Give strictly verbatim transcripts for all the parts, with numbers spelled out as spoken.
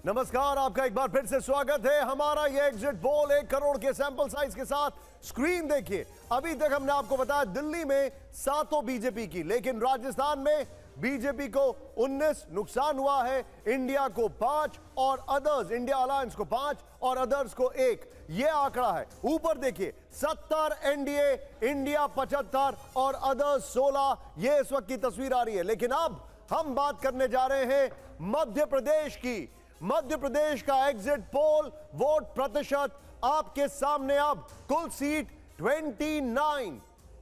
नमस्कार, आपका एक बार फिर से स्वागत है। हमारा ये एग्जिट पोल एक करोड़ के सैंपल साइज के साथ स्क्रीन देखिए। अभी तक हमने आपको बताया दिल्ली में सातों बीजेपी की, लेकिन राजस्थान में बीजेपी को उन्नीस नुकसान हुआ है, इंडिया को पांच और अदर्स, इंडिया अलायंस को पांच और अदर्स को एक, यह आंकड़ा है। ऊपर देखिए सत्तर एनडीए, इंडिया पचहत्तर और अदर्स सोलह, यह इस वक्त की तस्वीर आ रही है। लेकिन अब हम बात करने जा रहे हैं मध्य प्रदेश की। मध्य प्रदेश का एग्जिट पोल वोट प्रतिशत आपके सामने। अब कुल सीट उनतीस,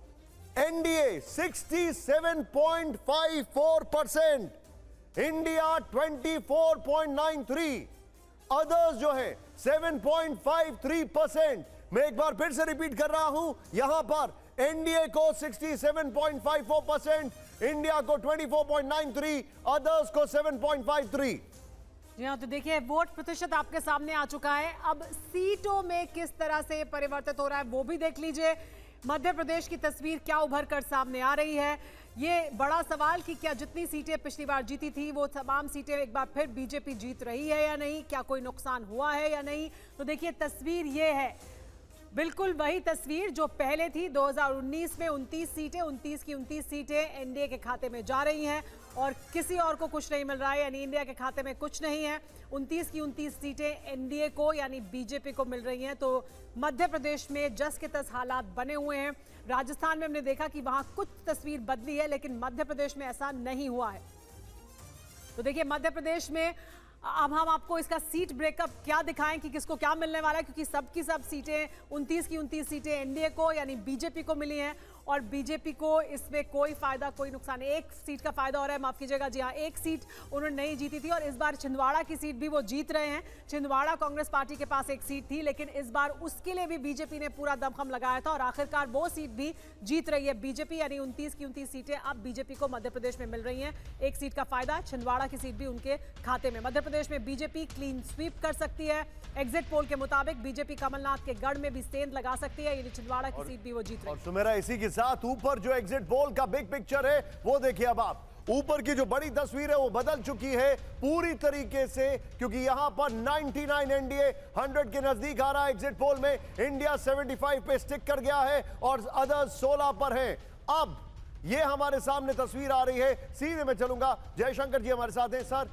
एनडीए सड़सठ पॉइंट पाँच चार परसेंट, इंडिया चौबीस पॉइंट नौ तीन, अदर्स जो है सात पॉइंट पाँच तीन परसेंट। मैं एक बार फिर से रिपीट कर रहा हूं, यहां पर एनडीए को सड़सठ पॉइंट पाँच चार परसेंट, इंडिया को चौबीस पॉइंट नौ तीन, अदर्स को सात पॉइंट पाँच तीन। जी हाँ, तो देखिए वोट प्रतिशत आपके सामने आ चुका है। अब सीटों में किस तरह से परिवर्तित हो रहा है वो भी देख लीजिए। मध्य प्रदेश की तस्वीर क्या उभर कर सामने आ रही है, ये बड़ा सवाल कि क्या जितनी सीटें पिछली बार जीती थी वो तमाम सीटें एक बार फिर बीजेपी जीत रही है या नहीं, क्या कोई नुकसान हुआ है या नहीं। तो देखिए तस्वीर ये है, बिल्कुल वही तस्वीर जो पहले थी। दो हज़ार उन्नीस में उनतीस सीटें, उनतीस की उनतीस सीटें एनडीए के खाते में जा रही हैं और किसी और को कुछ नहीं मिल रहा है, यानी इंडिया के खाते में कुछ नहीं है। उनतीस की उनतीस सीटें एनडीए को यानी बीजेपी को मिल रही हैं। तो मध्य प्रदेश में जस के तस हालात बने हुए हैं। राजस्थान में हमने देखा कि वहां कुछ तस्वीर बदली है, लेकिन मध्य प्रदेश में ऐसा नहीं हुआ है। तो देखिए मध्य प्रदेश में अब हम आपको इसका सीट ब्रेकअप क्या दिखाएं कि किसको क्या मिलने वाला है, क्योंकि सबकी सब सीटें उनतीस की उनतीस सीटें एनडीए को यानी बीजेपी को मिली हैं और बीजेपी को इसमें कोई फायदा कोई नुकसान नहीं। एक सीट का फायदा हो रहा है, माफ कीजिएगा, जी हाँ, एक सीट उन्होंने नहीं जीती थी और इस बार छिंदवाड़ा की सीट भी वो जीत रहे हैं। छिंदवाड़ा कांग्रेस पार्टी के पास एक सीट थी, लेकिन इस बार उसके लिए भी बीजेपी ने पूरा दमखम लगाया था और आखिरकार वो सीट भी जीत रही है बीजेपी, यानी उनतीस की उनतीस सीटें अब बीजेपी को मध्य प्रदेश में मिल रही हैं। एक सीट का फायदा, छिंदवाड़ा की सीट भी उनके खाते में। मध्य प्रदेश में बीजेपी क्लीन स्वीप कर सकती है। एग्जिट पोल के मुताबिक बीजेपी कमलनाथ के गढ़ में भी सेंध लगा सकती है, यानी छिंदवाड़ा की सीट भी वो जीत रही है। और सुमेरा, इसी के साथ ऊपर जो एग्जिट पोल का बिग पिक्चर है वो देखिए। अब आप ऊपर की जो बड़ी तस्वीर है वो बदल चुकी है पूरी तरीके से, क्योंकि यहां पर निन्यानवे एनडीए सौ के नजदीक आ रहा है। एग्जिट पोल में इंडिया पचहत्तर पे स्टिक कर गया है और अदर्स सोलह पर है। अब ये हमारे सामने तस्वीर आ रही है, सीधे मैं चलूंगा, जयशंकर जी हमारे साथ हैं। सर,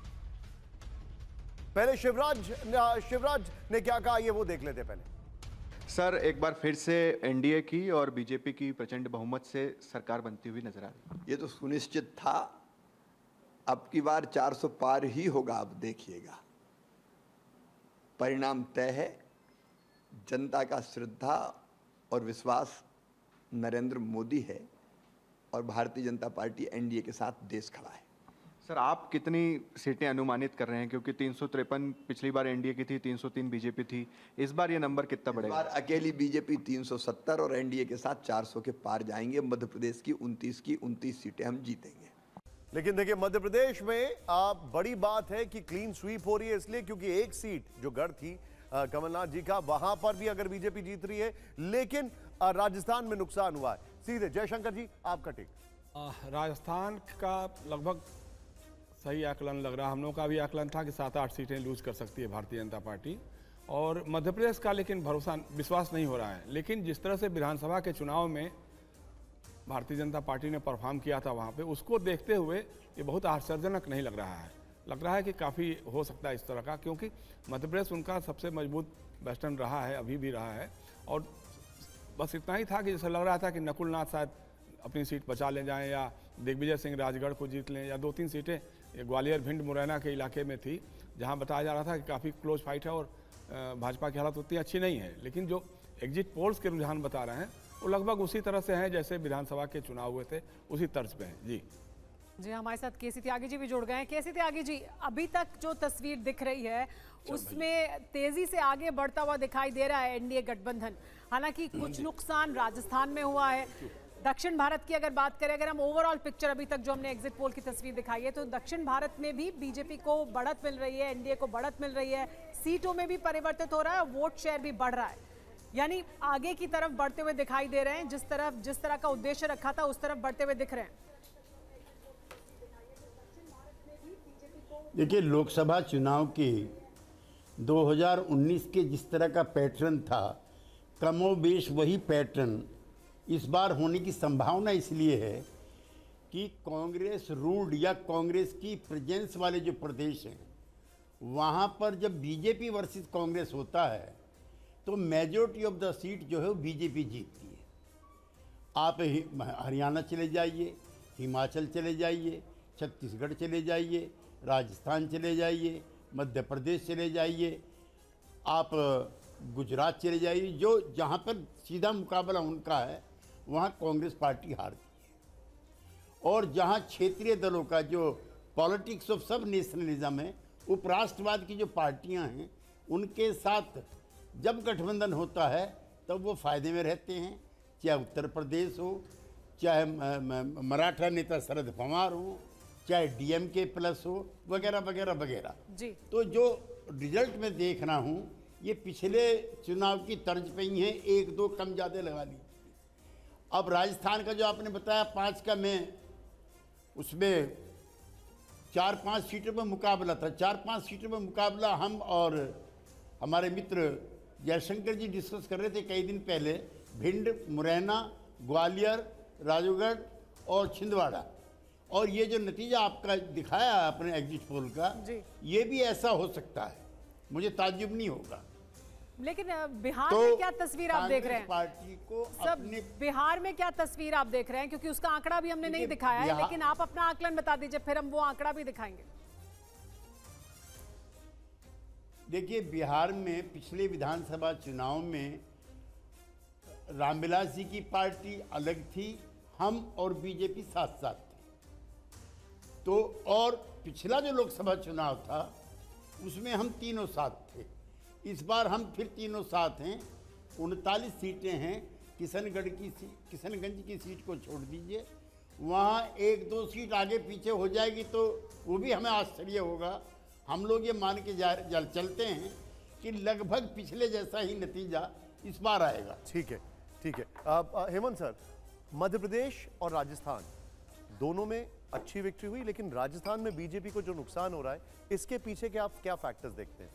पहले शिवराज शिवराज ने क्या कहा ये वो देख लेते पहले। सर, एक बार फिर से एनडीए की और बीजेपी की प्रचंड बहुमत से सरकार बनती हुई नजर आ रही है। ये तो सुनिश्चित था, अब की बार चार सौ पार ही होगा। अब देखिएगा, परिणाम तय है। जनता का श्रद्धा और विश्वास नरेंद्र मोदी है और भारतीय जनता पार्टी एनडीए के साथ देश खड़ा है। सर, आप कितनी सीटें अनुमानित कर रहे हैं, क्योंकि तीन सौ तिरपन पिछली बार एनडीए की थी, तीन सौ तीन बीजेपी थी, इस बार ये नंबर कितना बढ़ेगा? इस बार अकेली बीजेपी तीन सौ सत्तर और एनडीए के साथ चार सौ के पार जाएंगे। मध्य प्रदेश की उनतीस की उनतीस सीटें हम जीतेंगे। लेकिन देखिए मध्य प्रदेश में आप बड़ी बात है कि क्लीन स्वीप हो रही है, इसलिए क्योंकि एक सीट जो गढ़ थी कमलनाथ जी का, वहां पर भी अगर बीजेपी जीत रही है, लेकिन राजस्थान में नुकसान हुआ है। सीधे जयशंकर जी आपका टेक। राजस्थान का लगभग सही आकलन लग रहा है, हम लोगों का भी आकलन था कि सात आठ सीटें लूज कर सकती है भारतीय जनता पार्टी, और मध्य प्रदेश का लेकिन भरोसा विश्वास नहीं हो रहा है। लेकिन जिस तरह से विधानसभा के चुनाव में भारतीय जनता पार्टी ने परफॉर्म किया था वहाँ पे, उसको देखते हुए ये बहुत आश्चर्यजनक नहीं लग रहा है। लग रहा है कि काफ़ी हो सकता है इस तरह का, क्योंकि मध्य प्रदेश उनका सबसे मजबूत वेस्टर्न रहा है, अभी भी रहा है। और बस इतना ही था कि जैसे लग रहा था कि नकुल नाथ शायद अपनी सीट बचा ले जाएं या दिग्विजय सिंह राजगढ़ को जीत लें, या दो तीन सीटें ग्वालियर भिंड मुरैना के इलाके में थी जहां बताया जा रहा था कि काफ़ी क्लोज फाइट है और भाजपा की हालत उतनी अच्छी नहीं है। लेकिन जो एग्जिट पोल्स के रुझान बता रहे हैं वो लगभग उसी तरह से हैं जैसे विधानसभा के चुनाव हुए थे, उसी तर्ज पे हैं। जी जी, हमारे साथ केसी त्यागी जी भी जुड़ गए हैं। केसी त्यागी जी, अभी तक जो तस्वीर दिख रही है उसमें तेजी से आगे बढ़ता हुआ दिखाई दे रहा है एनडीए गठबंधन। हालांकि कुछ नुकसान राजस्थान में हुआ है। दक्षिण भारत की अगर बात करें, अगर हम ओवरऑल पिक्चर अभी तक जो हमने एग्जिट पोल की तस्वीर दिखाई है, तो दक्षिण भारत में भी बीजेपी को बढ़त मिल रही है, एनडीए को बढ़त मिल रही है, सीटों में भी परिवर्तित हो रहा है, वोट शेयर भी बढ़ रहा है, यानी आगे की तरफ बढ़ते हुए दिखाई दे रहे हैं। जिस तरफ जिस तरह का उद्देश्य रखा था उस तरफ बढ़ते हुए दिख रहे हैं। देखिए, लोकसभा चुनाव के दो हज़ार उन्नीस के जिस तरह का पैटर्न था, कमोबेश वही पैटर्न इस बार होने की संभावना इसलिए है कि कांग्रेस रूल्ड या कांग्रेस की प्रेजेंस वाले जो प्रदेश हैं, वहाँ पर जब बीजेपी वर्सेस कांग्रेस होता है तो मेजॉरिटी ऑफ द सीट जो है वो बीजेपी जीतती है। आप हरियाणा चले जाइए, हिमाचल चले जाइए, छत्तीसगढ़ चले जाइए, राजस्थान चले जाइए, मध्य प्रदेश चले जाइए, आप गुजरात चले जाइए, जो जहाँ पर सीधा मुकाबला उनका है वहाँ कांग्रेस पार्टी हारती है। और जहाँ क्षेत्रीय दलों का जो पॉलिटिक्स ऑफ सब नेशनलिज्म है, उपराष्ट्रवाद की जो पार्टियाँ हैं, उनके साथ जब गठबंधन होता है तब वो फायदे में रहते हैं, चाहे उत्तर प्रदेश हो, चाहे मराठा नेता शरद पवार हो, चाहे डीएमके प्लस हो, वगैरह वगैरह वगैरह। जी। तो जो रिजल्ट में देख रहा हूँ ये पिछले चुनाव की तर्ज पे ही है, एक दो कम ज़्यादा लगा ली। अब राजस्थान का जो आपने बताया पाँच का, मैं उसमें चार पांच सीटों में मुकाबला था, चार पांच सीटों में मुकाबला हम और हमारे मित्र जयशंकर जी डिस्कस कर रहे थे कई दिन पहले। भिंड, मुरैना, ग्वालियर, राजगढ़ और छिंदवाड़ा। और ये जो नतीजा आपका दिखाया आपने एग्जिट पोल का, ये भी ऐसा हो सकता है, मुझे ताज्जुब नहीं होगा। लेकिन बिहार तो में क्या तस्वीर आप देख रहे हैं? पार्टी को सब अपने बिहार में क्या तस्वीर आप देख रहे हैं? क्योंकि उसका आंकड़ा भी हमने नहीं दिखाया है, लेकिन आप अपना आकलन बता दीजिए, फिर हम वो आंकड़ा भी दिखाएंगे। देखिए, बिहार में पिछले विधानसभा चुनाव में रामविलास जी की पार्टी अलग थी, हम और बीजेपी साथ साथ थे। तो और पिछला जो लोकसभा चुनाव था उसमें हम तीनों साथ थे। इस बार हम फिर तीनों साथ हैं। उनतालीस सीटें हैं। किशनगढ़ की किशनगंज की सीट को छोड़ दीजिए, वहाँ एक दो सीट आगे पीछे हो जाएगी तो वो भी हमें आश्चर्य होगा। हम लोग ये मान के जा, जा चलते हैं कि लगभग पिछले जैसा ही नतीजा इस बार आएगा। ठीक है, ठीक है। आ, हेमंत सर, मध्य प्रदेश और राजस्थान दोनों में अच्छी विक्ट्री हुई, लेकिन राजस्थान में बीजेपी को जो नुकसान हो रहा है, इसके पीछे के आप क्या फैक्टर्स देखते हैं?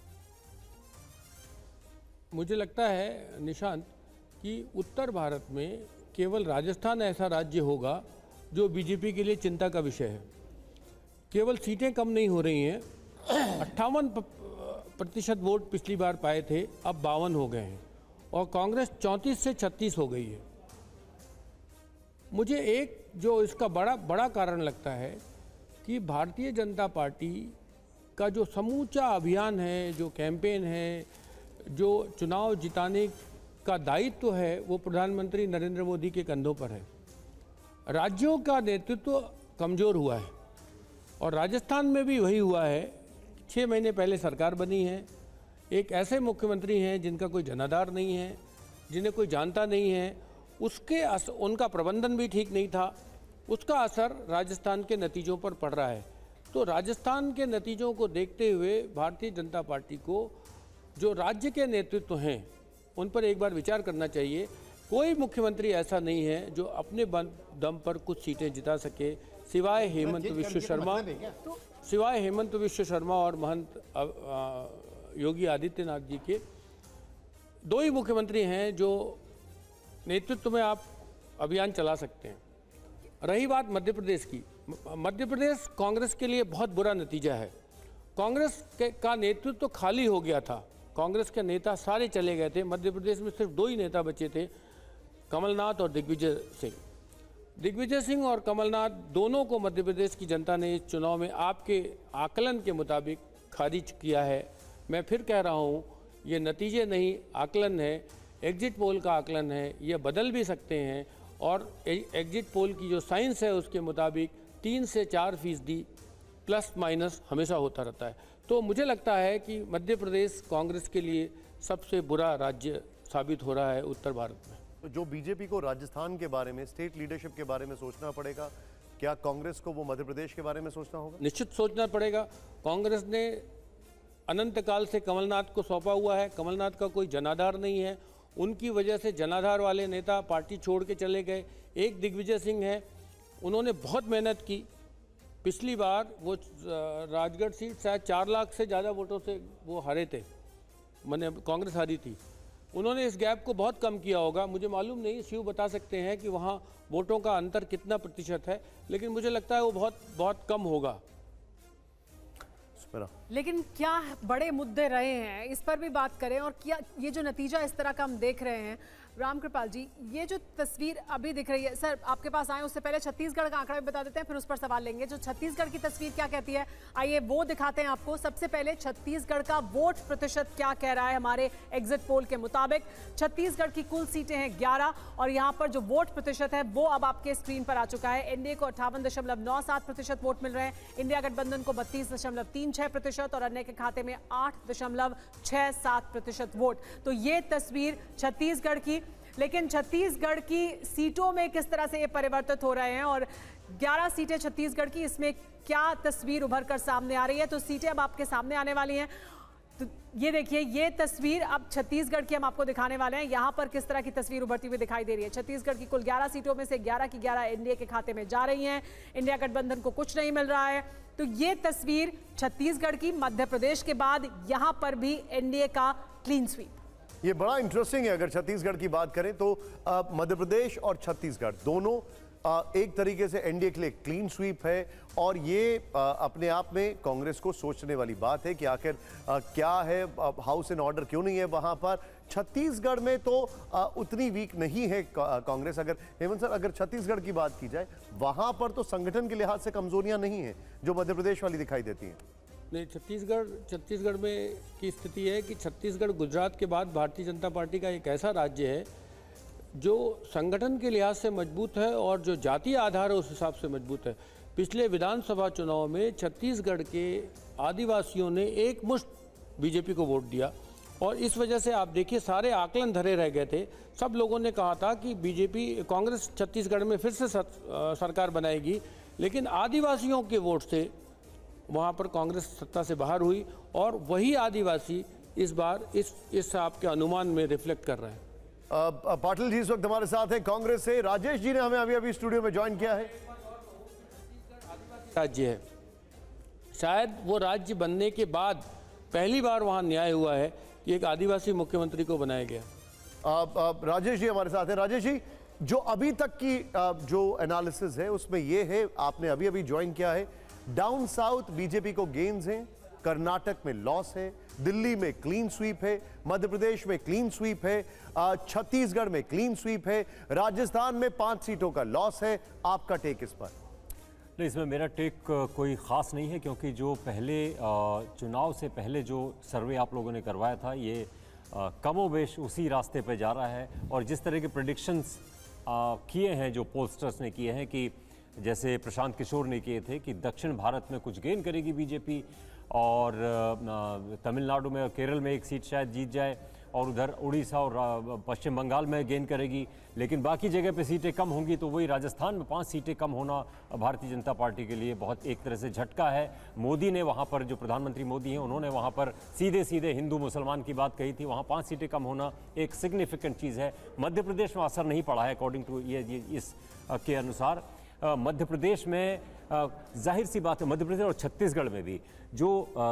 मुझे लगता है निशांत कि उत्तर भारत में केवल राजस्थान ऐसा राज्य होगा जो बीजेपी के लिए चिंता का विषय है। केवल सीटें कम नहीं हो रही हैं, अट्ठावन प्रतिशत वोट पिछली बार पाए थे, अब बावन हो गए हैं, और कांग्रेस चौंतीस से छत्तीस हो गई है। मुझे एक जो इसका बड़ा बड़ा कारण लगता है कि भारतीय जनता पार्टी का जो समूचा अभियान है, जो कैंपेन है, जो चुनाव जिताने का दायित्व है, वो प्रधानमंत्री नरेंद्र मोदी के कंधों पर है। राज्यों का नेतृत्व कमज़ोर हुआ है, और राजस्थान में भी वही हुआ है। छः महीने पहले सरकार बनी है, एक ऐसे मुख्यमंत्री हैं जिनका कोई जनाधार नहीं है, जिन्हें कोई जानता नहीं है, उसके अस, उनका प्रबंधन भी ठीक नहीं था, उसका असर राजस्थान के नतीजों पर पड़ रहा है। तो राजस्थान के नतीजों को देखते हुए भारतीय जनता पार्टी को जो राज्य के नेतृत्व हैं उन पर एक बार विचार करना चाहिए। कोई मुख्यमंत्री ऐसा नहीं है जो अपने दम पर कुछ सीटें जिता सके, सिवाय हेमंत विश्व शर्मा सिवाय हेमंत विश्व शर्मा और महंत योगी आदित्यनाथ जी के। दो ही मुख्यमंत्री हैं जो नेतृत्व में आप अभियान चला सकते हैं। रही बात मध्य प्रदेश की, मध्य प्रदेश कांग्रेस के लिए बहुत बुरा नतीजा है। कांग्रेस के का नेतृत्व तो खाली हो गया था, कांग्रेस के नेता सारे चले गए थे। मध्य प्रदेश में सिर्फ दो ही नेता बचे थे, कमलनाथ और दिग्विजय सिंह। दिग्विजय सिंह और कमलनाथ दोनों को मध्य प्रदेश की जनता ने इस चुनाव में आपके आकलन के मुताबिक खारिज किया है। मैं फिर कह रहा हूँ, ये नतीजे नहीं, आकलन है, एग्जिट पोल का आकलन है, ये बदल भी सकते हैं। और एग्जिट पोल की जो साइंस है उसके मुताबिक तीन से चार फीसदी प्लस माइनस हमेशा होता रहता है। तो मुझे लगता है कि मध्य प्रदेश कांग्रेस के लिए सबसे बुरा राज्य साबित हो रहा है उत्तर भारत में। तो जो बीजेपी को राजस्थान के बारे में, स्टेट लीडरशिप के बारे में सोचना पड़ेगा, क्या कांग्रेस को वो मध्य प्रदेश के बारे में सोचना होगा? निश्चित सोचना पड़ेगा। कांग्रेस ने अनंत काल से कमलनाथ को सौंपा हुआ है, कमलनाथ का कोई जनाधार नहीं है, उनकी वजह से जनाधार वाले नेता पार्टी छोड़ के चले गए। एक दिग्विजय सिंह है, उन्होंने बहुत मेहनत की, पिछली बार वो राजगढ़ सीट शायद चार लाख से ज़्यादा वोटों से वो हारे थे, मैंने कांग्रेस हारी थी। उन्होंने इस गैप को बहुत कम किया होगा, मुझे मालूम नहीं, शिव बता सकते हैं कि वहाँ वोटों का अंतर कितना प्रतिशत है, लेकिन मुझे लगता है वो बहुत बहुत कम होगा। लेकिन क्या बड़े मुद्दे रहे हैं, इस पर भी बात करें। और क्या ये जो नतीजा इस तरह का हम देख रहे हैं, रामकृपाल जी, ये जो तस्वीर अभी दिख रही है, सर आपके पास आए उससे पहले छत्तीसगढ़ का आंकड़ा भी बता देते हैं, फिर उस पर सवाल लेंगे। जो छत्तीसगढ़ की तस्वीर क्या कहती है, आइए वो दिखाते हैं आपको। सबसे पहले छत्तीसगढ़ का वोट प्रतिशत क्या कह रहा है हमारे एग्जिट पोल के मुताबिक। छत्तीसगढ़ की कुल सीटें हैं ग्यारह, और यहाँ पर जो वोट प्रतिशत है वो अब आपके स्क्रीन पर आ चुका है। एनडीए को अट्ठावन दशमलव नौ सात प्रतिशत वोट मिल रहे हैं, इंडिया गठबंधन को बत्तीस दशमलव तीन छह प्रतिशत और अन्य के खाते में आठ दशमलव छह सात प्रतिशत वोट। तो ये तस्वीर छत्तीसगढ़ की। लेकिन छत्तीसगढ़ की सीटों में किस तरह से ये परिवर्तित हो रहे हैं, और ग्यारह सीटें छत्तीसगढ़ की, इसमें क्या तस्वीर उभर कर सामने आ रही है। तो सीटें अब आपके सामने आने वाली हैं। तो ये देखिए, ये तस्वीर अब छत्तीसगढ़ की हम आपको दिखाने वाले हैं। यहाँ पर किस तरह की तस्वीर उभरती हुई दिखाई दे रही है। छत्तीसगढ़ की कुल ग्यारह सीटों में से ग्यारह की ग्यारह एनडीए के खाते में जा रही हैं, इंडिया गठबंधन को कुछ नहीं मिल रहा है। तो ये तस्वीर छत्तीसगढ़ की। मध्य प्रदेश के बाद यहाँ पर भी एनडीए का क्लीन स्वीप। ये बड़ा इंटरेस्टिंग है। अगर छत्तीसगढ़ की बात करें तो मध्य प्रदेश और छत्तीसगढ़ दोनों आ, एक तरीके से एनडीए के लिए क्लीन स्वीप है, और ये आ, अपने आप में कांग्रेस को सोचने वाली बात है कि आखिर आ, क्या है, हाउस इन ऑर्डर क्यों नहीं है वहां पर। छत्तीसगढ़ में तो आ, उतनी वीक नहीं है कांग्रेस। अगर हेमंत सर, अगर छत्तीसगढ़ की बात की जाए, वहां पर तो संगठन के लिहाज से कमजोरियां नहीं है जो मध्य प्रदेश वाली दिखाई देती हैं। नहीं, छत्तीसगढ़ छत्तीसगढ़ में की स्थिति है कि छत्तीसगढ़ गुजरात के बाद भारतीय जनता पार्टी का एक ऐसा राज्य है जो संगठन के लिहाज से मजबूत है और जो जातीय आधार है उस हिसाब से मजबूत है। पिछले विधानसभा चुनाव में छत्तीसगढ़ के आदिवासियों ने एक मुश्त बीजेपी को वोट दिया, और इस वजह से आप देखिए सारे आकलन धरे रह गए थे। सब लोगों ने कहा था कि बीजेपी कांग्रेस छत्तीसगढ़ में फिर से सरकार बनाएगी, लेकिन आदिवासियों के वोट से वहाँ पर कांग्रेस सत्ता से बाहर हुई, और वही आदिवासी इस बार इस इस आपके अनुमान में रिफ्लेक्ट कर रहे हैं। पाटिल जी इस वक्त हमारे साथ हैं कांग्रेस से। राजेश जी ने हमें अभी अभी स्टूडियो में ज्वाइन किया है। राज्य है, शायद वो राज्य बनने के बाद पहली बार वहाँ न्याय हुआ है कि एक आदिवासी मुख्यमंत्री को बनाया गया। आ, आ, राजेश जी हमारे साथ हैं। राजेश जी, जो अभी तक की आ, जो एनालिसिस है उसमें ये है, आपने अभी अभी ज्वाइन किया है, डाउन साउथ बीजेपी को गेन्स हैं, कर्नाटक में लॉस है, दिल्ली में क्लीन स्वीप है, मध्य प्रदेश में क्लीन स्वीप है, छत्तीसगढ़ में क्लीन स्वीप है, राजस्थान में पांच सीटों का लॉस है। आपका टेक इस पर? नहीं, इसमें मेरा टेक कोई ख़ास नहीं है, क्योंकि जो पहले चुनाव से पहले जो सर्वे आप लोगों ने करवाया था, ये कमोबेश उसी रास्ते पर जा रहा है। और जिस तरह के प्रेडिक्शंस किए हैं, जो पोलस्टर्स ने किए हैं, कि जैसे प्रशांत किशोर ने किए थे कि दक्षिण भारत में कुछ गेन करेगी बीजेपी, और तमिलनाडु में और केरल में एक सीट शायद जीत जाए, और उधर उड़ीसा और पश्चिम बंगाल में गेन करेगी, लेकिन बाकी जगह पे सीटें कम होंगी। तो वही राजस्थान में पांच सीटें कम होना भारतीय जनता पार्टी के लिए बहुत एक तरह से झटका है। मोदी ने वहाँ पर, जो प्रधानमंत्री मोदी हैं, उन्होंने वहाँ पर सीधे सीधे हिंदू मुसलमान की बात कही थी। वहाँ पाँच सीटें कम होना एक सिग्निफिकेंट चीज़ है। मध्य प्रदेश में असर नहीं पड़ा है अकॉर्डिंग टू ये इस के अनुसार। मध्य प्रदेश में जाहिर सी बात है, मध्य प्रदेश और छत्तीसगढ़ में भी जो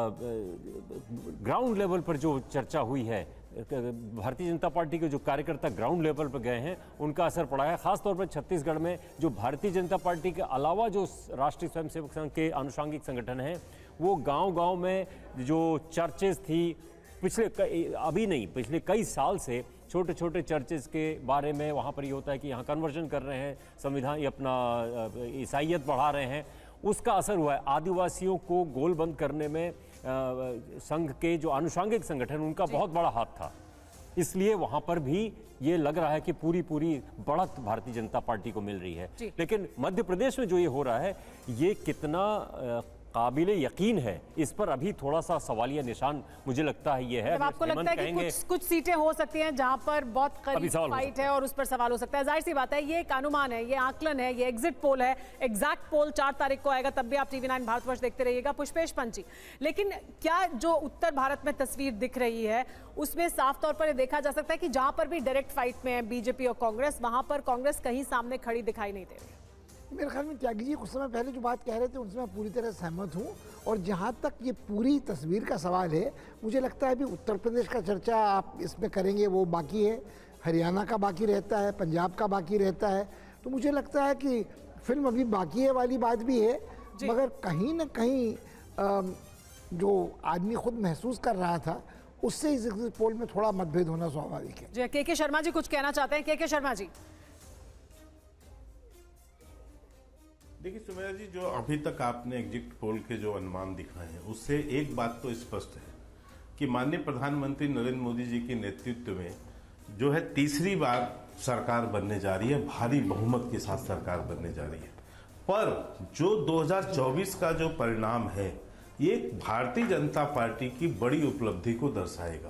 ग्राउंड लेवल पर जो चर्चा हुई है, भारतीय जनता पार्टी के जो कार्यकर्ता ग्राउंड लेवल पर गए हैं, उनका असर पड़ा है। खासतौर पर छत्तीसगढ़ में जो भारतीय जनता पार्टी के अलावा जो राष्ट्रीय स्वयंसेवक संघ के आनुषंगिक संगठन हैं, वो गांव-गांव में जो चर्चेज थी पिछले अभी नहीं पिछले कई साल से, छोटे छोटे चर्चेज के बारे में वहाँ पर ये होता है कि यहाँ कन्वर्जन कर रहे हैं, संविधान ये अपना ईसाइयत बढ़ा रहे हैं, उसका असर हुआ है। आदिवासियों को गोलबंद करने में संघ के जो आनुषंगिक संगठन, उनका बहुत बड़ा हाथ था। इसलिए वहाँ पर भी ये लग रहा है कि पूरी पूरी बढ़त भारतीय जनता पार्टी को मिल रही है। लेकिन मध्य प्रदेश में जो ये हो रहा है, ये कितना काबिले यकीन है, इस पर अभी थोड़ा सा सवालिया निशान मुझे लगता है ये है। आपको लगता है कि कुछ कुछ सीटें हो सकती हैं जहां पर बहुत करीब फाइट है और उस पर सवाल हो सकता है। जाहिर सी बात है, ये एक अनुमान है, ये आकलन है, ये एग्जिट पोल है। एग्जैक्ट पोल चार तारीख को आएगा, तब भी आप टीवी नाइन भारतवर्ष देखते रहिएगा। पुष्पेश पंची, लेकिन क्या जो उत्तर भारत में तस्वीर दिख रही है, उसमें साफ तौर पर देखा जा सकता है कि जहां पर भी डायरेक्ट फाइट में है बीजेपी और कांग्रेस, वहां पर कांग्रेस कहीं सामने खड़ी दिखाई नहीं दे रही। मेरे ख्याल में त्यागी जी कुछ समय पहले जो बात कह रहे थे उनसे मैं पूरी तरह सहमत हूँ। और जहाँ तक ये पूरी तस्वीर का सवाल है, मुझे लगता है अभी उत्तर प्रदेश का चर्चा आप इसमें करेंगे वो बाकी है, हरियाणा का बाकी रहता है, पंजाब का बाकी रहता है। तो मुझे लगता है कि फिल्म अभी बाकी है वाली बात भी है, मगर कहीं ना कहीं जो आदमी खुद महसूस कर रहा था उससे इस पोल में थोड़ा मतभेद होना स्वाभाविक है। जी, के के शर्मा जी कुछ कहना चाहते हैं। के के शर्मा जी। देखिए सुमेरा जी, जो अभी तक आपने एग्जिट पोल के जो अनुमान दिखाए हैं उससे एक बात तो स्पष्ट है कि माननीय प्रधानमंत्री नरेंद्र मोदी जी के नेतृत्व में जो है तीसरी बार सरकार बनने जा रही है, भारी बहुमत के साथ सरकार बनने जा रही है। पर जो दो हज़ार चौबीस का जो परिणाम है ये भारतीय जनता पार्टी की बड़ी उपलब्धि को दर्शाएगा।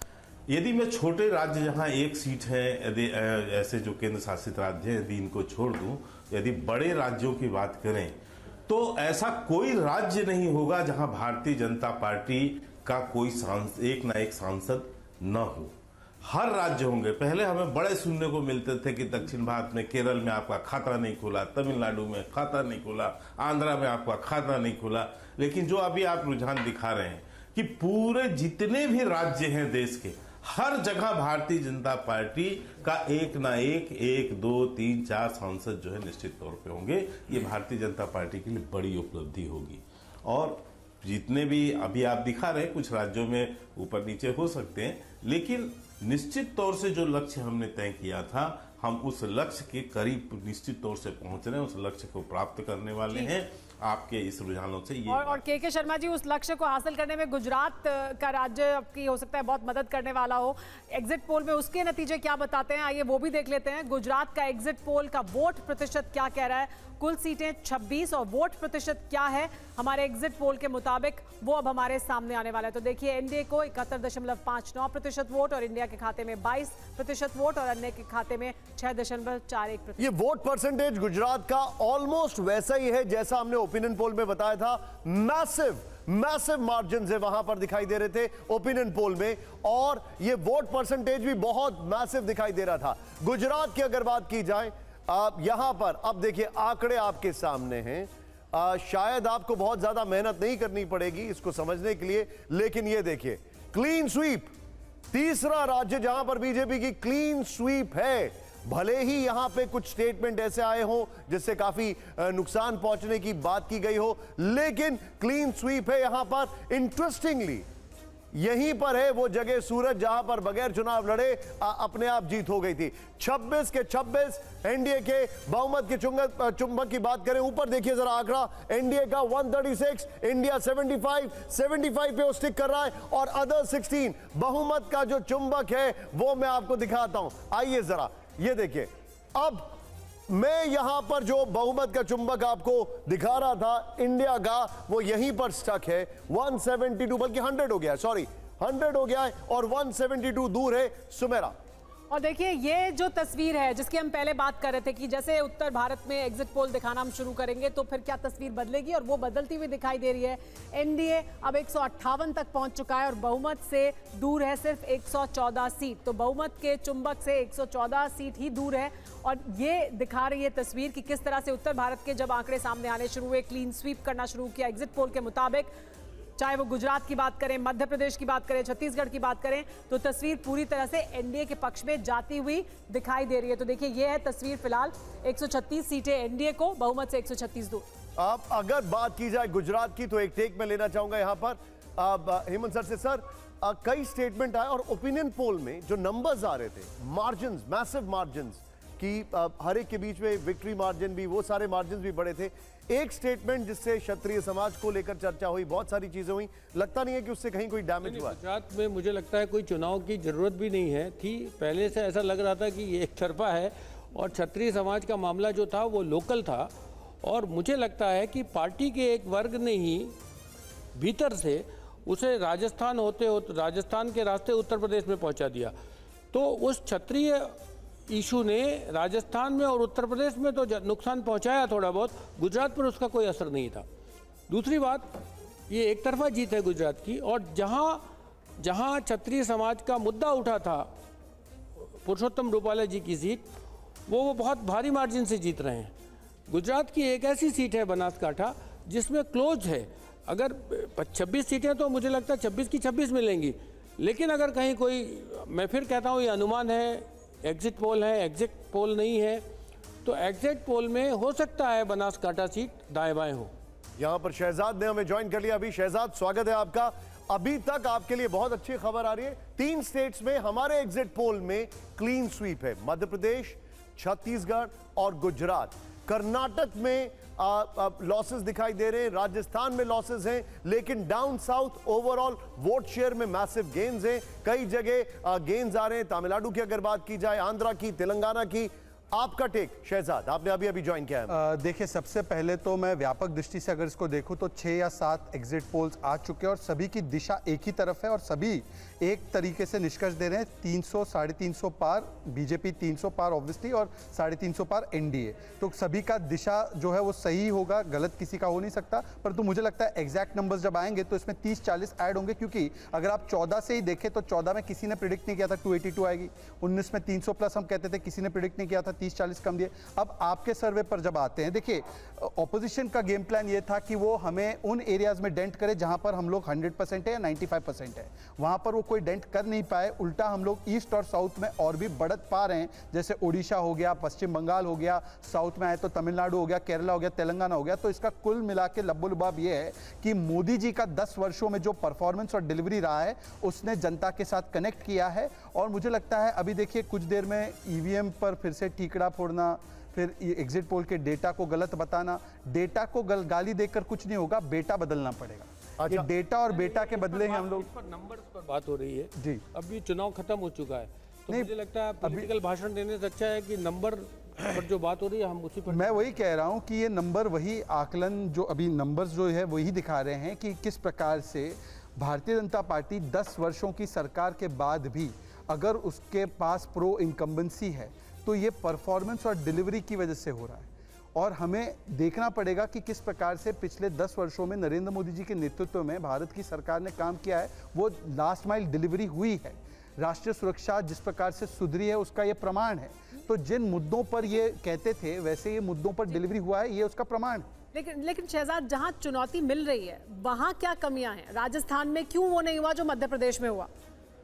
यदि मैं छोटे राज्य जहां एक सीट है, यदि ऐसे जो केंद्र शासित राज्य हैं यदि इनको छोड़ दूं, यदि बड़े राज्यों की बात करें तो ऐसा कोई राज्य नहीं होगा जहां भारतीय जनता पार्टी का कोई सांसद, एक ना एक सांसद न हो। हर राज्य होंगे। पहले हमें बड़े सुनने को मिलते थे कि दक्षिण भारत में केरल में आपका खाता नहीं खुला, तमिलनाडु में खाता नहीं खुला, आंध्रा में आपका खाता नहीं खुला, लेकिन जो अभी आप रुझान दिखा रहे हैं कि पूरे जितने भी राज्य हैं देश के, हर जगह भारतीय जनता पार्टी का एक ना एक एक दो तीन चार सांसद जो है निश्चित तौर पे होंगे। ये भारतीय जनता पार्टी के लिए बड़ी उपलब्धि होगी। और जितने भी अभी आप दिखा रहे हैं कुछ राज्यों में ऊपर नीचे हो सकते हैं, लेकिन निश्चित तौर से जो लक्ष्य हमने तय किया था हम उस लक्ष्य के करीब निश्चित तौर से पहुंच रहे हैं, उस लक्ष्य को प्राप्त करने वाले हैं आपके इस रुझानों से। ये और, और के के शर्मा जी, उस लक्ष्य को हासिल करने में गुजरात का राज्य आपकी हो सकता है बहुत मदद करने वाला हो। एग्जिट पोल में उसके नतीजे क्या बताते हैं, आइए वो भी देख लेते हैं। गुजरात का एग्जिट पोल का वोट प्रतिशत क्या कह रहा है? कुल सीटें छब्बीस और वोट प्रतिशत क्या है हमारे एग्जिट पोल के मुताबिक, वो अब हमारे सामने आने वाला है। तो देखिए, एनडीए को इकहत्तर दशमलव पांच नौ प्रतिशत वोट और इंडिया के खाते में बाईस प्रतिशत वोट और अन्य के खाते में छह दशमलव चार एक प्रतिशत। ये वोट परसेंटेज गुजरात का ऑलमोस्ट वैसा ही है जैसा हमने ओपिनियन पोल में बताया था। मैसिव मैसिव मार्जिन है वहां पर दिखाई दे रहे थे ओपिनियन पोल में, और ये वोट परसेंटेज भी बहुत मैसिव दिखाई दे रहा था। गुजरात की अगर बात की जाए, आप यहां पर अब देखिए आंकड़े आपके सामने हैं। आ, शायद आपको बहुत ज्यादा मेहनत नहीं करनी पड़ेगी इसको समझने के लिए, लेकिन ये देखिए क्लीन स्वीप, तीसरा राज्य जहां पर बीजेपी की क्लीन स्वीप है। भले ही यहां पे कुछ स्टेटमेंट ऐसे आए हो जिससे काफी नुकसान पहुंचने की बात की गई हो, लेकिन क्लीन स्वीप है यहां पर। इंटरेस्टिंगली यहीं पर है वो जगह सूरज जहां पर बगैर चुनाव लड़े आ, अपने आप जीत हो गई थी। छब्बीस के छब्बीस एनडीए के बहुमत के चुंबक चुंबक की बात करें, ऊपर देखिए जरा आंकड़ा, एनडीए का एक सौ छत्तीस, इंडिया पचहत्तर, पचहत्तर पे वो स्टिक कर रहा है, और अदर सोलह बहुमत का जो चुंबक है वो मैं आपको दिखाता हूं। आइए जरा ये देखिए, अब मैं यहां पर जो बहुमत का चुंबक आपको दिखा रहा था इंडिया का, वो यहीं पर स्टक है। एक सौ बहत्तर, बल्कि सौ हो गया, सॉरी सौ हो गया है, और एक सौ बहत्तर दूर है सुमेरा। और देखिए, ये जो तस्वीर है जिसकी हम पहले बात कर रहे थे कि जैसे उत्तर भारत में एग्जिट पोल दिखाना हम शुरू करेंगे तो फिर क्या तस्वीर बदलेगी, और वो बदलती हुई दिखाई दे रही है। एनडीए अब एक सौ अट्ठावन तक पहुंच चुका है और बहुमत से दूर है सिर्फ एक सौ चौदह सीट। तो बहुमत के चुंबक से एक सौ चौदह सीट ही दूर है, और ये दिखा रही है तस्वीर कि किस तरह से उत्तर भारत के जब आंकड़े सामने आने शुरू हुए, क्लीन स्वीप करना शुरू किया एग्जिट पोल के मुताबिक, चाहे वो गुजरात की बात करें, मध्य प्रदेश की बात करें, छत्तीसगढ़ की बात करें, तो तस्वीर पूरी तरह से एनडीए के पक्ष में जाती हुई दिखाई दे रही है। तो देखिए, ये है तस्वीर फिलहाल, एक सौ छत्तीस सीटें एनडीए को, बहुमत से एक सौ छत्तीस दूर। अब अगर बात की जाए गुजरात की तो एक टेक में लेना चाहूंगा यहां पर हेमंत सर से। सर, आ, कई स्टेटमेंट आए और ओपिनियन पोल में जो नंबर्स आ रहे थे, मार्जिन, मैसिव मार्जिन की, हर एक के बीच में विक्ट्री मार्जिन भी, वो सारे मार्जिन भी बड़े थे। एक स्टेटमेंट जिससे क्षत्रिय समाज को लेकर चर्चा हुई, बहुत सारी चीजें हुई, लगता नहीं है कि उससे कहीं कोई डैमेज हुआ। गुजरात में मुझे लगता है कोई चुनाव की जरूरत भी नहीं है थी, पहले से ऐसा लग रहा था कि ये एक तरफा है, और क्षत्रिय समाज का मामला जो था वो लोकल था। और मुझे लगता है कि पार्टी के एक वर्ग ने ही भीतर से उसे राजस्थान होते होते राजस्थान के रास्ते उत्तर प्रदेश में पहुंचा दिया। तो उस क्षत्रिय इशू ने राजस्थान में और उत्तर प्रदेश में तो नुकसान पहुंचाया थोड़ा बहुत, गुजरात पर उसका कोई असर नहीं था। दूसरी बात, ये एक तरफा जीत है गुजरात की, और जहां जहां क्षत्रिय समाज का मुद्दा उठा था, पुरुषोत्तम रूपाला जी की सीट, वो वो बहुत भारी मार्जिन से जीत रहे हैं। गुजरात की एक ऐसी सीट है बनासकाठा जिसमें क्लोज है, अगर छब्बीस सीटें तो मुझे लगता है छब्बीस की छब्बीस मिलेंगी, लेकिन अगर कहीं कोई, मैं फिर कहता हूँ ये अनुमान है, एग्जिट पोल है, एग्जिट पोल नहीं है, तो एग्जिट पोल में हो सकता है बनासकाठा सीट दाएं बाएं हो। यहां पर शहजाद ने हमें ज्वाइन कर लिया अभी। शहजाद, स्वागत है आपका। अभी तक आपके लिए बहुत अच्छी खबर आ रही है, तीन स्टेट्स में हमारे एग्जिट पोल में क्लीन स्वीप है, मध्य प्रदेश, छत्तीसगढ़ और गुजरात। कर्नाटक में लॉसेस दिखाई दे रहे हैं, राजस्थान में लॉसेस हैं, लेकिन down south overall vote share में मैसिव गेन्स हैं, कई जगह गेन्स आ रहे हैं। तमिलनाडु की अगर बात की जाए, आंध्रा की, तेलंगाना की, आपका टेक शहजाद, आपने अभी अभी ज्वाइन किया है। देखिए, सबसे पहले तो मैं व्यापक दृष्टि से अगर इसको देखूं तो छह या सात एग्जिट पोल्स आ चुके हैं और सभी की दिशा एक ही तरफ है और सभी एक तरीके से निष्कर्ष दे रहे हैं तीन सौ साढ़े तीन सौ पार बीजेपी, तीन सौ पार ऑब्वियसली और साढ़े तीन सौ पार एनडीए। तो सभी का दिशा जो है वो सही होगा, गलत किसी का हो नहीं सकता। परंतु मुझे लगता है एग्जैक्ट नंबर्स जब आएंगे तो इसमें तीस चालीस ऐड होंगे, क्योंकि अगर आप चौदह से ही देखें तो चौदह में किसी ने प्रिडिक्ट नहीं किया था टू एटी टू आएगी, उन्नीस में तीन सौ प्लस हम कहते थे, किसी ने प्रिडिक्ट नहीं किया था, तीस चालीस कम दिए। अब आपके सर्वे पर जब आते हैं, देखिए ऑपोजिशन का गेम प्लान ये था कि वो हमें उन एरियाज में डेंट करे जहां पर हम लोग हंड्रेड परसेंट है या पचानवे परसेंट है, वहां पर वो कोई डेंट कर नहीं पाए। उल्टा हम लोग ईस्ट और साउथ में और भी बढ़त पा रहे हैं, जैसे ओडिशा हो गया, पश्चिम बंगाल हो गया, साउथ में आए तो तमिलनाडु हो गया, केरला हो गया, तेलंगाना हो गया। तो इसका कुल मिला के लब्बो लुबाब ये है कि मोदी जी का दस वर्षों में जो परफॉर्मेंस और डिलीवरी रहा है उसने जनता के साथ कनेक्ट किया है। और मुझे लगता है अभी देखिए कुछ देर में ईवीएम पर फिर से टीकड़ा फोड़ना, फिर एग्जिट पोल के डेटा को गलत बताना, डेटा को गल, गाली देकर कुछ नहीं होगा, बेटा बदलना पड़ेगा। अच्छा। ये डेटा और बेटा के बदले हैं हम लोग। पर नंबर्स पर बात हो रही है जी, अभी चुनाव खत्म हो चुका है, तो मुझे लगता है पॉलिटिकल भाषण देने से अच्छा है कि नंबर पर जो बात हो रही है हम उसी पर। मैं वही कह रहा हूं कि ये नंबर, वही आकलन जो अभी नंबर्स जो है वही दिखा रहे हैं कि किस प्रकार से भारतीय जनता पार्टी दस वर्षों की सरकार के बाद भी अगर उसके पास प्रो इनकम्बेंसी है तो ये परफॉर्मेंस और डिलीवरी की वजह से हो रहा है। और हमें देखना पड़ेगा कि किस प्रकार से पिछले दस वर्षों में नरेंद्र मोदी जी के नेतृत्व में भारत की सरकार ने काम किया है, वो लास्ट माइल डिलीवरी हुई है। राष्ट्रीय सुरक्षा जिस प्रकार से सुधरी है उसका ये प्रमाण है। तो जिन मुद्दों पर ये कहते थे वैसे ये मुद्दों पर डिलीवरी हुआ है, ये उसका प्रमाण है। लेकिन लेकिन शहजाद, जहां चुनौती मिल रही है वहां क्या कमियां हैं? राजस्थान में क्यों वो नहीं हुआ जो मध्य प्रदेश में हुआ?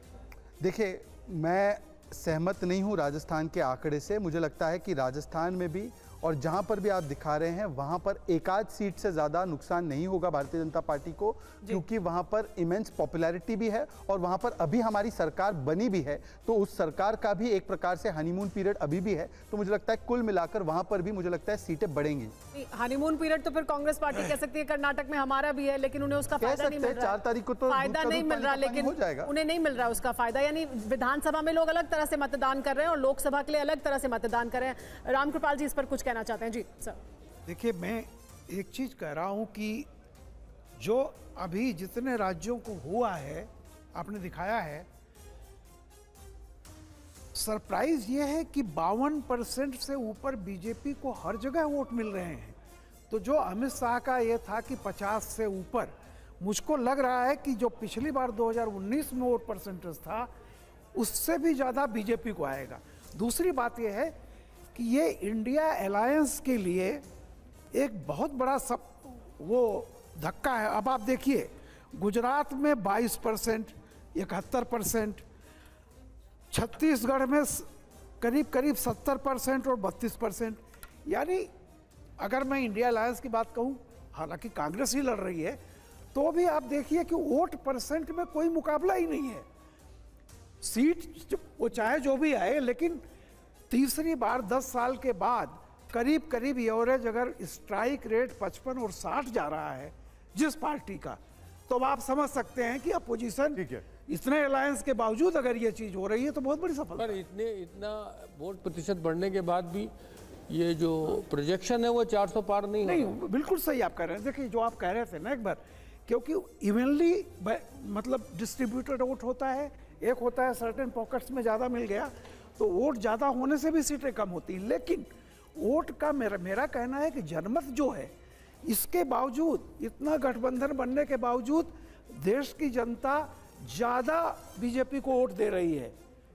देखिए, मैं सहमत नहीं हूं राजस्थान के आंकड़े से। मुझे लगता है कि राजस्थान में भी और जहां पर भी आप दिखा रहे हैं वहां पर एकाध सीट से ज़्यादा नुकसान नहीं होगा भारतीय जनता पार्टी को, क्योंकि वहां पर इमेंस पॉपुलैरिटी भी है और वहां पर अभी हमारी सरकार बनी भी है, तो उस सरकार का भी एक प्रकार से हनीमून पीरियड अभी भी है। तो मुझे लगता है कुल मिलाकर वहां पर भी मुझे लगता है सीटें बढ़ेंगी। हनीमून पीरियड तो फिर कांग्रेस पार्टी कह सकती है, कर्नाटक में हमारा भी है, लेकिन उन्हें उसका फायदा नहीं मिल रहा। चार तारीख को तो फायदा नहीं मिल रहा, लेकिन उन्हें नहीं मिल रहा उसका फायदा। यानी विधानसभा में लोग अलग तरह से मतदान कर रहे हैं और लोकसभा के लिए अलग तरह से मतदान कर रहे हैं। रामकृपाल जी इस पर कुछ कहना चाहते हैं? जी सर। देखिए, मैं एक चीज कह रहा हूं कि जो अभी जितने राज्यों को हुआ है आपने दिखाया है, सरप्राइज ये है कि बावन परसेंट से ऊपर बीजेपी को हर जगह वोट मिल रहे हैं। तो जो अमित शाह का ये था कि पचास से ऊपर, मुझको लग रहा है कि जो पिछली बार दो हज़ार उन्नीस में वोट परसेंटेज था उससे भी ज़्यादा बीजेपी को आएगा। दूसरी बात यह है कि ये इंडिया अलायंस के लिए एक बहुत बड़ा सब वो धक्का है। अब आप देखिए, गुजरात में बाईस परसेंट, इकहत्तर परसेंट, छत्तीसगढ़ में करीब करीब सत्तर परसेंट और बत्तीस परसेंट। यानी अगर मैं इंडिया अलायंस की बात कहूँ, हालांकि कांग्रेस ही लड़ रही है, तो भी आप देखिए कि वोट परसेंट में कोई मुकाबला ही नहीं है। सीट वो चाहे जो भी आए, लेकिन तीसरी बार दस साल के बाद करीब करीब एवरेज अगर स्ट्राइक रेट पचपन और साठ जा रहा है जिस पार्टी का, तो आप समझ सकते हैं कि अपोजिशन इतने अलायंस के बावजूद अगर ये चीज हो रही है तो बहुत बड़ी सफलता। पर इतने इतना वोट प्रतिशत बढ़ने के बाद भी ये जो प्रोजेक्शन है वो चार सौ पार नहीं नहीं बिल्कुल सही आप कह रहे हैं। देखिए, जो आप कह रहे थे ना एक बार, क्योंकि इवनली मतलब डिस्ट्रीब्यूटेड वोट होता है, एक होता है सर्टेन पॉकेट्स में ज़्यादा मिल गया तो वोट ज़्यादा होने से भी सीटें कम होती हैं। लेकिन वोट का मेरा मेरा कहना है कि जनमत जो है, इसके बावजूद, इतना गठबंधन बनने के बावजूद देश की जनता ज़्यादा बीजेपी को वोट दे रही है।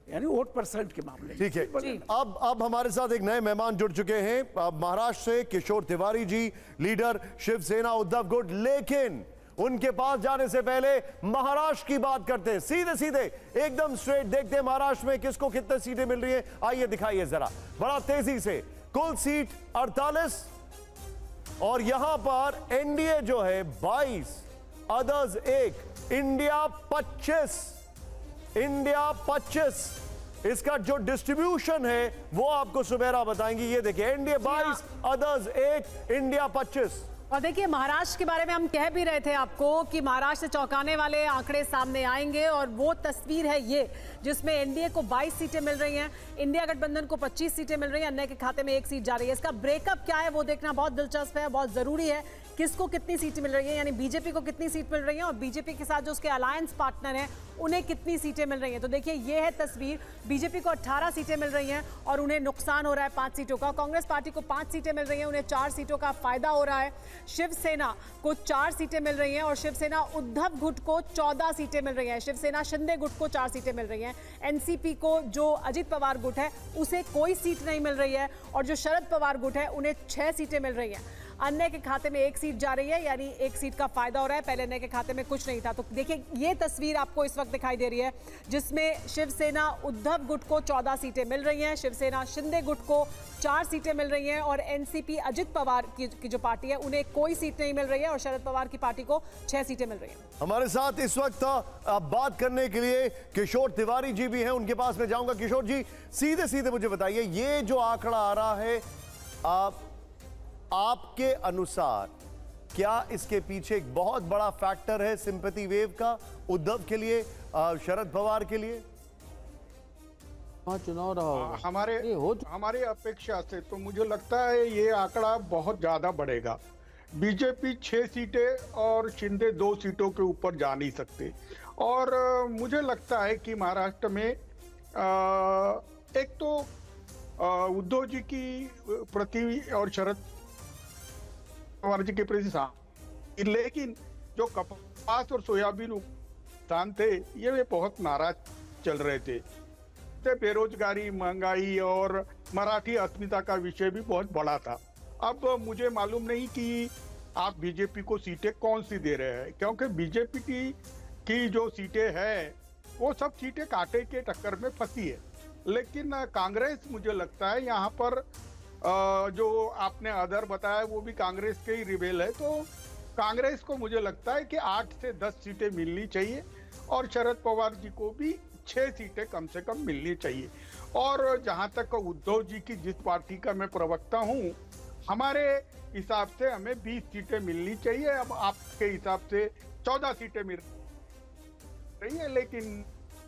यानी वोट परसेंट के मामले में। ठीक है, अब अब हमारे साथ एक नए मेहमान जुड़ चुके हैं अब महाराष्ट्र से किशोर तिवारी जी, लीडर शिवसेना उद्धव गुट। लेकिन उनके पास जाने से पहले महाराष्ट्र की बात करते हैं, सीधे सीधे एकदम स्ट्रेट देखते हैं महाराष्ट्र में किसको कितने सीटें मिल रही है। आइए दिखाइए जरा बड़ा तेजी से। कुल सीट अड़तालीस और यहां पर एनडीए जो है बाईस, अदर्स एक, इंडिया पच्चीस, इंडिया पच्चीस। इसका जो डिस्ट्रीब्यूशन है वो आपको सुमेरा बताएंगी। ये देखिए, एनडीए बाईस, अदर्स एक, इंडिया पच्चीस। और देखिए महाराष्ट्र के बारे में हम कह भी रहे थे आपको कि महाराष्ट्र से चौंकाने वाले आंकड़े सामने आएंगे और वो तस्वीर है ये, जिसमें एनडीए को बाईस सीटें मिल रही हैं, इंडिया गठबंधन को पच्चीस सीटें मिल रही हैं, अन्य के खाते में एक सीट जा रही है। इसका ब्रेकअप क्या है वो देखना बहुत दिलचस्प है, बहुत जरूरी है। किसको कितनी सीटें मिल रही है, यानी बीजेपी को कितनी सीट मिल रही है और बीजेपी के साथ जो उसके अलायंस पार्टनर हैं उन्हें कितनी सीटें मिल रही हैं। तो देखिए ये है तस्वीर, बीजेपी को अठारह सीटें मिल रही हैं और उन्हें नुकसान हो रहा है पांच सीटों का। कांग्रेस पार्टी को पांच सीटें मिल रही हैं, उन्हें चार सीटों का फायदा हो रहा है। शिवसेना को चार सीटें मिल रही हैं और शिवसेना उद्धव गुट को चौदह सीटें मिल रही हैं। शिवसेना शिंदे गुट को चार सीटें मिल रही हैं। एनसीपी को जो अजित पवार गुट है उसे कोई सीट नहीं मिल रही है और जो शरद पवार गुट है उन्हें छह सीटें मिल रही हैं। अन्य के खाते में एक सीट जा रही है, यानी एक सीट का फायदा हो रहा है, पहले अन्य के खाते में कुछ नहीं था। तो देखिए ये तस्वीर आपको इस वक्त दिखाई दे रही है जिसमें शिवसेना उद्धव गुट को चौदह सीटें मिल रही हैं, शिवसेना शिंदे गुट को चार सीटें मिल रही हैं और एनसीपी अजित पवार की, की जो पार्टी है उन्हें कोई सीट नहीं मिल रही है और शरद पवार की पार्टी को छह सीटें मिल रही हैं। हमारे साथ इस वक्त अब बात करने के लिए किशोर तिवारी जी भी हैं, उनके पास मैं जाऊंगा। किशोर जी सीधे सीधे मुझे बताइए, ये जो आंकड़ा आ रहा है आप आपके अनुसार क्या इसके पीछे एक बहुत बड़ा फैक्टर है सिंपैथी वेव का उद्धव के लिए, शरद पवार के लिए? हाँ, चुनाव रहा हमारे हमारी अपेक्षा से तो मुझे लगता है ये आंकड़ा बहुत ज्यादा बढ़ेगा। बीजेपी छह सीटें और शिंदे दो सीटों के ऊपर जा नहीं सकते और मुझे लगता है कि महाराष्ट्र में आ, एक तो उद्धव जी की प्रति और शरद पवार जी के प्रति, लेकिन जो कपास और सोयाबीन किसान थे ये वे बहुत नाराज चल रहे थे। बेरोजगारी, महंगाई और मराठी अस्मिता का विषय भी बहुत बड़ा था। अब मुझे मालूम नहीं कि आप बीजेपी को सीटें कौन सी दे रहे हैं, क्योंकि बीजेपी की की जो सीटें हैं वो सब सीटें कांटे के टक्कर में फंसी है। लेकिन कांग्रेस मुझे लगता है यहाँ पर जो आपने अदर बताया वो भी कांग्रेस के ही रिबेल है, तो कांग्रेस को मुझे लगता है कि आठ से दस सीटें मिलनी चाहिए और शरद पवार जी को भी छह सीटें कम से कम मिलनी चाहिए। और जहां तक उद्धव जी की, जिस पार्टी का मैं प्रवक्ता हूं, हमारे हिसाब से हमें बीस सीटें मिलनी चाहिए। अब आपके हिसाब से चौदह सीटें मिल रही है, लेकिन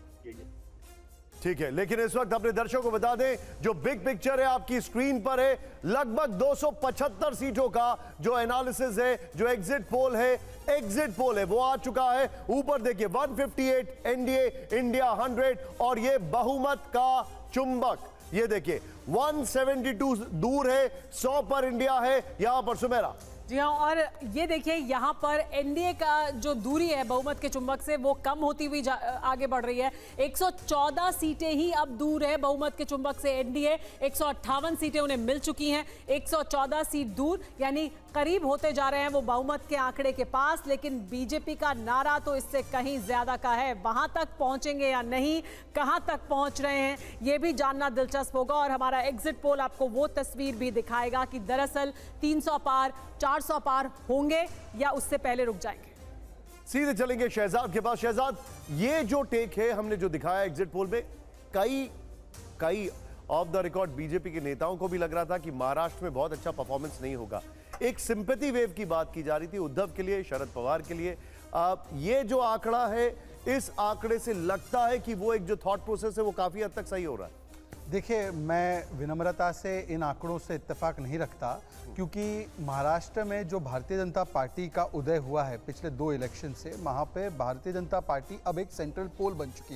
ठीक है। लेकिन इस वक्त अपने दर्शकों को बता दें, जो बिग पिक्चर है आपकी स्क्रीन पर है, लगभग दो सौ पचहत्तर सीटों का जो एनालिसिस है, जो एग्जिट पोल है, एग्जिट पोल है वो आ चुका है। ऊपर देखिए एक सौ अट्ठावन एनडीए, इंडिया सौ और ये बहुमत का चुंबक, ये देखिए एक सौ बहत्तर दूर है, सौ पर इंडिया है। यहां पर सुमेरा जी हाँ, और ये देखिए यहाँ पर एनडीए का जो दूरी है बहुमत के चुंबक से वो कम होती हुई आगे बढ़ रही है। एक सौ चौदह सीटें ही अब दूर है बहुमत के चुंबक से एनडीए, एक सौ अट्ठावन सीटें उन्हें मिल चुकी हैं, एक सौ चौदह सीट दूर, यानी करीब होते जा रहे हैं वो बहुमत के आंकड़े के पास। लेकिन बीजेपी का नारा तो इससे कहीं ज्यादा का है, वहां तक पहुंचेंगे या नहीं, कहां तक पहुंच रहे हैं ये भी जानना दिलचस्प होगा। और हमारा एग्जिट पोल आपको वो तस्वीर भी दिखाएगा कि दरअसल तीन सौ पार, चार सौ पार होंगे या उससे पहले रुक जाएंगे। सीधे चलेंगे शहजाद के पास। शहजाद, ये जो टेक है हमने जो दिखाया एग्जिट पोल में, कई कई ऑफ द रिकॉर्ड बीजेपी के नेताओं को भी लग रहा था कि महाराष्ट्र में बहुत अच्छा परफॉर्मेंस नहीं होगा। एक सिंपैथी वेव की बात की जा रही थी उद्धव के लिए, शरद पवार के लिए। आ, ये जो आंकड़ा है, इस आंकड़े से लगता है कि वो एक जो थॉट प्रोसेस है वो काफी हद तक सही हो रहा है। देखिए, मैं विनम्रता से इन आंकड़ों से इत्तेफाक नहीं रखता, क्योंकि महाराष्ट्र में जो भारतीय जनता पार्टी का उदय हुआ है पिछले दो इलेक्शन से, वहाँ पे भारतीय जनता पार्टी अब एक सेंट्रल पोल बन चुकी है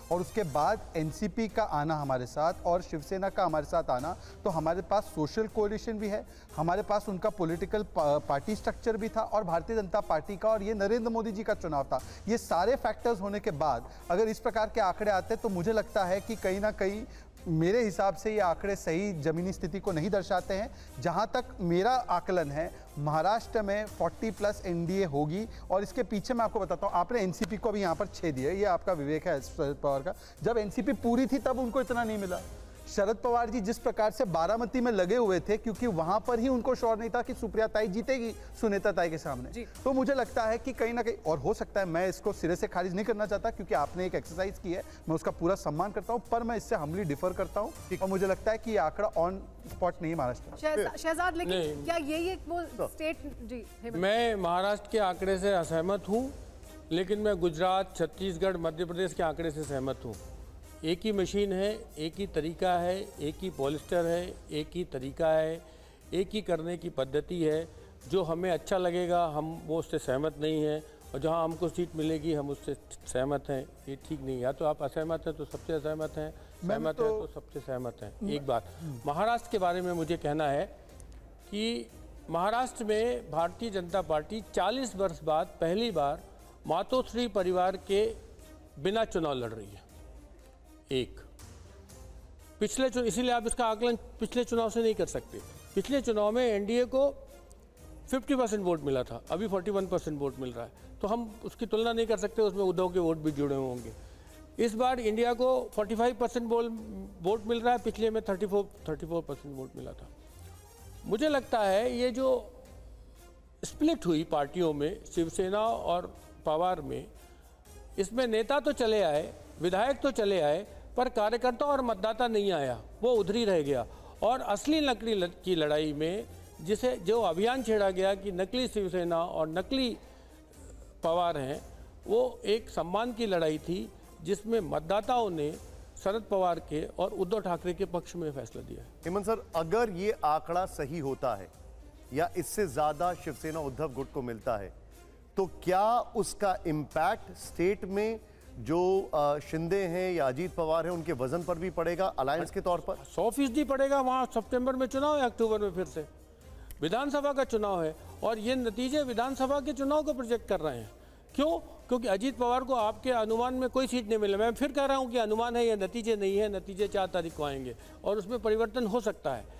और उसके बाद एनसीपी का आना हमारे साथ और शिवसेना का हमारे साथ आना, तो हमारे पास सोशल कोalition भी है, हमारे पास उनका पॉलिटिकल पार्टी स्ट्रक्चर भी था और भारतीय जनता पार्टी का, और ये नरेंद्र मोदी जी का चुनाव था। ये सारे फैक्टर्स होने के बाद अगर इस प्रकार के आंकड़े आते तो मुझे लगता है कि कहीं ना कहीं मेरे हिसाब से ये आंकड़े सही जमीनी स्थिति को नहीं दर्शाते हैं। जहां तक मेरा आकलन है, महाराष्ट्र में चालीस प्लस एनडीए होगी, और इसके पीछे मैं आपको बताता हूं, आपने एनसीपी को भी यहां पर छेद दिया, ये आपका विवेक है शरद पवार का। जब एनसीपी पूरी थी तब उनको इतना नहीं मिला। शरद पवार जी जिस प्रकार से बारामती में लगे हुए थे, क्योंकि वहां पर ही उनको श्योर नहीं था कि सुप्रिया ताई जीतेगी सुनेता ताई के सामने, तो मुझे लगता है कि कहीं ना कहीं, और हो सकता है, मैं इसको सिरे से खारिज नहीं करना चाहता क्योंकि आपने एक एक्सरसाइज की है, मैं उसका पूरा सम्मान करता हूं, पर मैं इससे हमली डिफर करता हूं और मुझे लगता है कि ये आंकड़ा ऑन स्पॉट नहीं है महाराष्ट्र। शहजाद, लेकिन क्या यही एक वो स्टेट? जी, मैं महाराष्ट्र के आंकड़े से असहमत हूँ, लेकिन मैं गुजरात, छत्तीसगढ़, मध्य प्रदेश के आंकड़े से सहमत हूँ। एक ही मशीन है, एक ही तरीका है, एक ही पॉलिस्टर है, एक ही तरीका है, एक ही करने की पद्धति है। जो हमें अच्छा लगेगा हम वो उससे सहमत नहीं हैं, और जहां हमको सीट मिलेगी हम उससे सहमत हैं। ये ठीक नहीं है। या तो आप असहमत हैं तो सबसे असहमत हैं, सहमत तो... हैं तो सबसे सहमत हैं। एक बात महाराष्ट्र के बारे में मुझे कहना है कि महाराष्ट्र में भारतीय जनता पार्टी चालीस वर्ष बाद पहली बार मातोश्री परिवार के बिना चुनाव लड़ रही है। एक पिछले चुनाव, इसीलिए आप इसका आकलन पिछले चुनाव से नहीं कर सकते। पिछले चुनाव में एनडीए को पचास परसेंट वोट मिला था, अभी इकतालीस परसेंट वोट मिल रहा है, तो हम उसकी तुलना नहीं कर सकते, उसमें उद्धव के वोट भी जुड़े हुए होंगे। इस बार इंडिया को पैंतालीस परसेंट वोट मिल रहा है, पिछले में चौंतीस चौंतीस परसेंट वोट मिला था। मुझे लगता है ये जो स्प्लिट हुई पार्टियों में, शिवसेना और पवार में, इसमें नेता तो चले आए, विधायक तो चले आए, पर कार्यकर्ता और मतदाता नहीं आया, वो उधर ही रह गया। और असली नकली की लड़ाई में जिसे जो अभियान छेड़ा गया कि नकली शिवसेना और नकली पवार हैं, वो एक सम्मान की लड़ाई थी जिसमें मतदाताओं ने शरद पवार के और उद्धव ठाकरे के पक्ष में फैसला दिया है। हेमंत सर, अगर ये आंकड़ा सही होता है या इससे ज्यादा शिवसेना उद्धव गुट को मिलता है, तो क्या उसका इम्पैक्ट स्टेट में जो शिंदे हैं या अजीत पवार हैं उनके वजन पर भी पड़ेगा अलायंस के तौर पर? सौ फीसदी पड़ेगा। वहाँ सितंबर में चुनाव है, अक्टूबर में फिर से विधानसभा का चुनाव है, और ये नतीजे विधानसभा के चुनाव को प्रोजेक्ट कर रहे हैं। क्यों? क्योंकि अजीत पवार को आपके अनुमान में कोई सीट नहीं मिला। मैं फिर कह रहा हूँ कि अनुमान है, ये नतीजे नहीं है। नतीजे चार तारीख को आएंगे और उसमें परिवर्तन हो सकता है।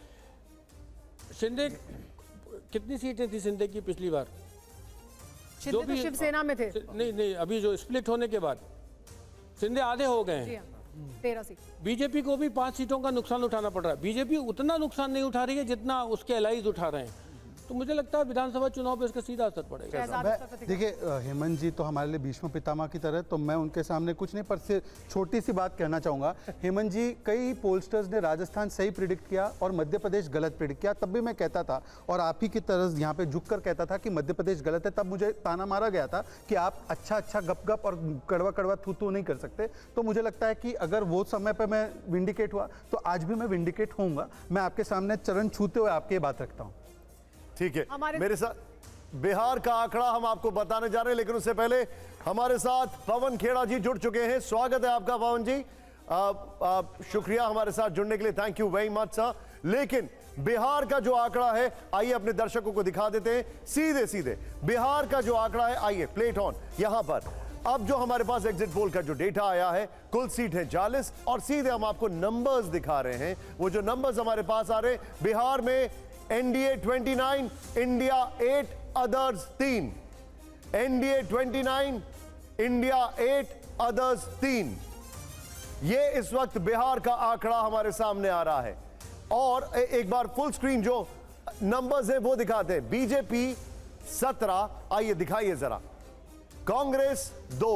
शिंदे, कितनी सीटें थी शिंदे की पिछली बार? शिंदे तो शिवसेना में थे। नहीं नहीं, अभी जो स्प्लिट होने के बाद शिंदे आधे हो गए हैं। तेरह सीट। बीजेपी को भी पांच सीटों का नुकसान उठाना पड़ रहा है। बीजेपी उतना नुकसान नहीं उठा रही है जितना उसके एलाइज उठा रहे हैं। तो मुझे लगता है विधानसभा चुनाव पे इसका सीधा असर पड़ेगा। देखिए, हेमंत जी तो हमारे लिए भीष्म पितामह की तरह, तो मैं उनके सामने कुछ नहीं, पर से छोटी सी बात कहना चाहूँगा। हेमंत जी, कई पोलस्टर्स ने राजस्थान सही प्रिडिक्ट किया और मध्य प्रदेश गलत प्रिडिक्ट किया, तब भी मैं कहता था, और आप ही की तरह यहाँ पे झुककर कहता था कि मध्य प्रदेश गलत है। तब मुझे ताना मारा गया था कि आप अच्छा अच्छा गप गप और कड़वा कड़वा थू थू नहीं कर सकते। तो मुझे लगता है कि अगर वो समय पर मैं विंडिकेट हुआ तो आज भी मैं विंडिकेट होऊंगा। मैं आपके सामने चरण छूते हुए आपकी बात रखता हूँ। ठीक है, मेरे साथ बिहार का आंकड़ा हम आपको बताने जा रहे हैं, लेकिन उससे पहले हमारे साथ पवन खेड़ा जी जुड़ चुके हैं। स्वागत है आपका पवन जी। आ, आ, शुक्रिया हमारे साथ जुड़ने के लिए, thank you very much sir. लेकिन बिहार का जो आंकड़ा है, आइए अपने दर्शकों को दिखा देते हैं सीधे सीधे। बिहार का जो आंकड़ा है, आइए प्लेट ऑन यहां पर। अब जो हमारे पास एग्जिट पोल का जो डेटा आया है, कुल सीट है चालीस, और सीधे हम आपको नंबर्स दिखा रहे हैं। वो जो नंबर्स हमारे पास आ रहे हैं, बिहार में एनडीए उनतीस, इंडिया आठ, अदर्स तीन। एनडीए उनतीस, इंडिया आठ, अदर्स तीन। ये इस वक्त बिहार का आंकड़ा हमारे सामने आ रहा है। और ए, एक बार फुल स्क्रीन जो नंबर्स है वो दिखाते हैं। बीजेपी सत्रह, आइए दिखाइए जरा। कांग्रेस दो,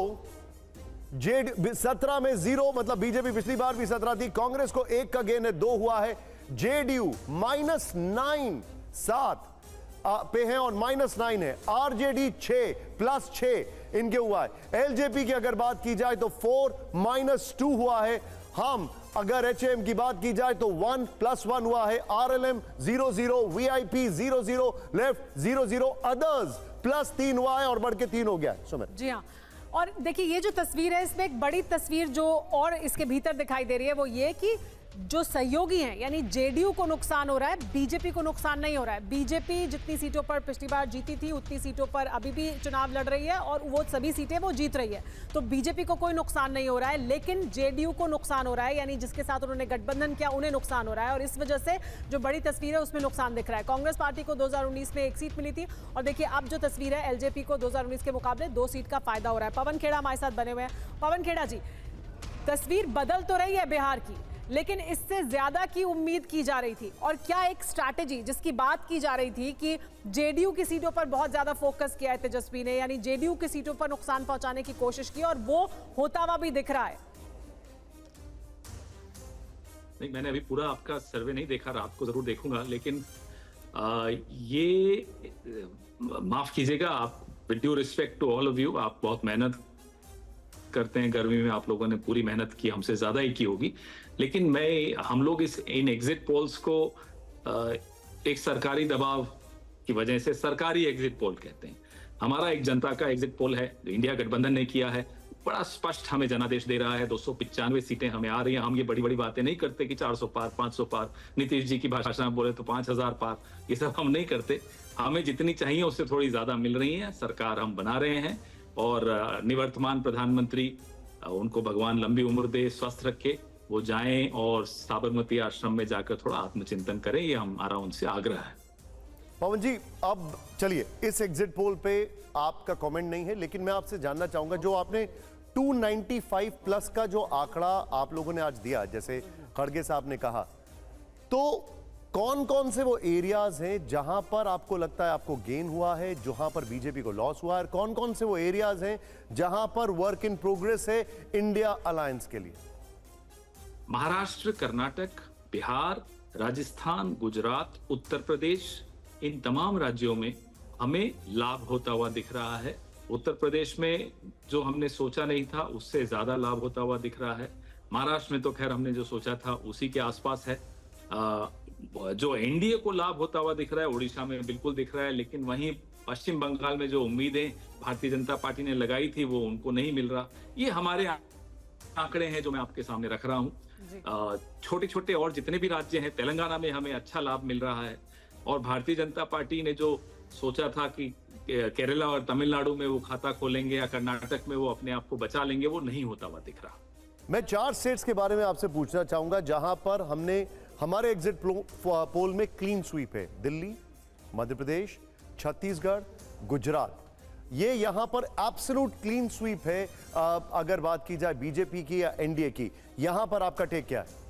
जेड सत्रह में जीरो, मतलब बीजेपी पिछली बार भी सत्रह थी। कांग्रेस को एक का गेन है, दो हुआ है। जेडीयू माइनस नाइन, सात पे है और माइनस नाइन है। आरजेडी छह प्लस छह इनके हुआ है। एलजेपी की अगर बात की जाए तो फोर माइनस टू हुआ है। हम अगर एचएम की बात की जाए तो वन प्लस वन हुआ है। RLM zero zero, VIP zero zero, left zero zero, others plus तीन हुआ है और बढ़ के तीन हो गया है। सुमित जी हाँ, और देखिए ये जो तस्वीर है इसमें एक बड़ी तस्वीर जो और इसके भीतर दिखाई दे रही है वो ये कि जो सहयोगी हैं यानी जेडीयू को नुकसान हो रहा है, बीजेपी को नुकसान नहीं हो रहा है। बीजेपी जितनी सीटों पर पिछली बार जीती थी उतनी सीटों पर अभी भी चुनाव लड़ रही है और वो सभी सीटें वो जीत रही है, तो बीजेपी को कोई नुकसान नहीं हो रहा है, लेकिन जेडीयू को नुकसान हो रहा है, यानी जिसके साथ उन्होंने गठबंधन किया उन्हें नुकसान हो रहा है। और इस वजह से जो बड़ी तस्वीर है उसमें नुकसान दिख रहा है। कांग्रेस पार्टी को दो हजार उन्नीस में एक सीट मिली थी और देखिए अब जो तस्वीर है एलजेपी को दो हजार उन्नीस के मुकाबले दो सीट का फायदा हो रहा है। पवन खेड़ा हमारे साथ बने हुए हैं। पवन खेड़ा जी, तस्वीर बदल तो रही है बिहार की, लेकिन इससे ज्यादा की उम्मीद की जा रही थी और क्या एक स्ट्रैटेजी जिसकी बात की जा रही थी कि जेडीयू की सीटों पर बहुत ज्यादा फोकस किया है तेजस्वी ने, यानी जेडीयू की सीटों पर नुकसान पहुंचाने की कोशिश की और वो होता हुआ भी दिख रहा है। नहीं, मैंने अभी पूरा आपका सर्वे नहीं देखा, रात को जरूर देखूंगा, लेकिन आ, ये माफ कीजिएगा, आप with due respect to all of you, आप बहुत मेहनत करते हैं, गर्मी में आप लोगों ने पूरी मेहनत की, हमसे ज्यादा ही की होगी, लेकिन मैं हम लोग इस इन एग्जिट पोल्स को एक सरकारी दबाव की वजह से सरकारी एग्जिट पोल कहते हैं। हमारा एक जनता का एग्जिट पोल है जो इंडिया गठबंधन ने किया है, बड़ा स्पष्ट हमें जनादेश दे रहा है। दो सौ पिचानवे सीटें हमें आ रही हैं। हम ये बड़ी बड़ी बातें नहीं करते कि चार सौ पार, पाँच सौ पार, नीतीश जी की भाषा में बोले तो पाँच हजार पार, ये सब हम नहीं करते। हमें जितनी चाहिए उससे थोड़ी ज्यादा मिल रही है। सरकार हम बना रहे हैं और निवर्तमान प्रधानमंत्री, उनको भगवान लंबी उम्र दे, स्वस्थ रखे, वो जाएं और साबरमती आश्रम में जाकर थोड़ा आत्मचिंतन करें, ये हमारा उनसे आग्रह है। पवन जी, अब चलिए, इस एग्जिट पोल पे आपका कमेंट नहीं है, लेकिन मैं आपसे जानना चाहूंगा, जो आपने दो सौ पचानवे प्लस का जो आंकड़ा आप लोगों ने आज दिया, जैसे खड़गे साहब ने कहा, तो कौन कौन से वो एरियाज हैं जहां पर आपको लगता है आपको गेन हुआ है, जहां पर बीजेपी को लॉस हुआ है, कौन कौन से वो एरियाज हैं जहां पर वर्क इन प्रोग्रेस है इंडिया अलायंस के लिए? महाराष्ट्र, कर्नाटक, बिहार, राजस्थान, गुजरात, उत्तर प्रदेश, इन तमाम राज्यों में हमें लाभ होता हुआ दिख रहा है। उत्तर प्रदेश में जो हमने सोचा नहीं था उससे ज्यादा लाभ होता हुआ दिख रहा है। महाराष्ट्र में तो खैर हमने जो सोचा था उसी के आसपास है। आ, जो एनडीए को लाभ होता हुआ दिख रहा है उड़ीसा में बिल्कुल दिख रहा है, लेकिन वहीं पश्चिम बंगाल में जो उम्मीदें भारतीय जनता पार्टी ने लगाई थी वो उनको नहीं मिल रहा। ये हमारे आंकड़े हैं जो मैं आपके सामने रख रहा हूँ। छोटे छोटे और जितने भी राज्य हैं, तेलंगाना में हमें अच्छा लाभ मिल रहा है और भारतीय जनता पार्टी ने जो सोचा था कि केरला और तमिलनाडु में वो खाता खोलेंगे या कर्नाटक में वो अपने आप को बचा लेंगे, वो नहीं होता हुआ दिख रहा। मैं चार स्टेट्स के बारे में आपसे पूछना चाहूंगा जहां पर हमने हमारे एग्जिट पोल में क्लीन स्वीप है। दिल्ली, मध्य प्रदेश, छत्तीसगढ़, गुजरात, ये यहां पर एब्सोल्यूट क्लीन स्वीप है। आ, अगर बात की जाए बीजेपी की या एनडीए की, यहां पर आपका टेक क्या है?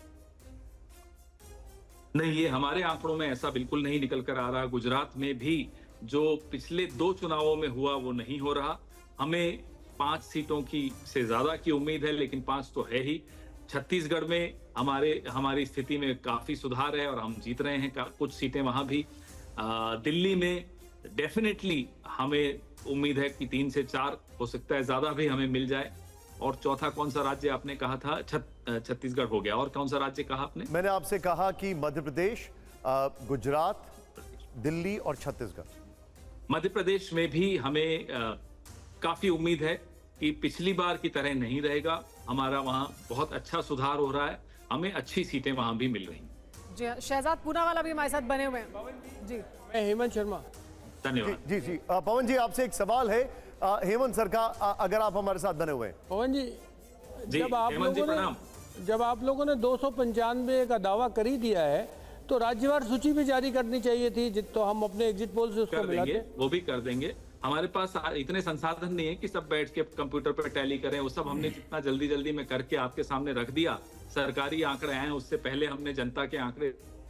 नहीं, ये हमारे आंकड़ों में ऐसा बिल्कुल नहीं निकल कर आ रहा। गुजरात में भी जो पिछले दो चुनावों में हुआ वो नहीं हो रहा। हमें पांच सीटों की से ज्यादा की उम्मीद है, लेकिन पांच तो है ही। छत्तीसगढ़ में हमारे हमारी स्थिति में काफी सुधार है और हम जीत रहे हैं कुछ सीटें वहां भी। आ, दिल्ली में डेफिनेटली हमें उम्मीद है कि तीन से चार, हो सकता है ज्यादा भी हमें मिल जाए। और चौथा कौन सा राज्य आपने कहा था? छत्तीसगढ़ हो गया। और कौन सा राज्य कहा आपने? मैंने आपसे कहा कि मध्य प्रदेश, गुजरात, दिल्ली और छत्तीसगढ़। मध्य प्रदेश में भी हमें आ, काफी उम्मीद है कि पिछली बार की तरह नहीं रहेगा। हमारा वहां बहुत अच्छा सुधार हो रहा है, हमें अच्छी सीटें वहां भी मिल रही हैं। जी, शहजाद पूनावाला भी हमारे साथ बने हुए हैं। जी, मैं हेमंत शर्मा। धन्यवाद। जी जी, पवन जी, आपसे एक सवाल है हेमंत सर का, अगर आप हमारे साथ बने हुए हैं। पवन जी, जी जब आप लोगों ने जब आप लोगों ने दो सौ पंचानवे का दावा कर ही दिया है तो राज्यवार सूची भी जारी करनी चाहिए थी, तो हम अपने एग्जिट पोल से उसको मिलाते। वो भी कर देंगे। हमारे पास इतने संसाधन नहीं है कि सब बैठ के कंप्यूटर पर टैली करें। वो सब हमने जितना जल्दी जल्दी में करके आपके सामने रख दिया। सरकारी आंकड़े आए, उससे पहले हमने जनता के आंकड़े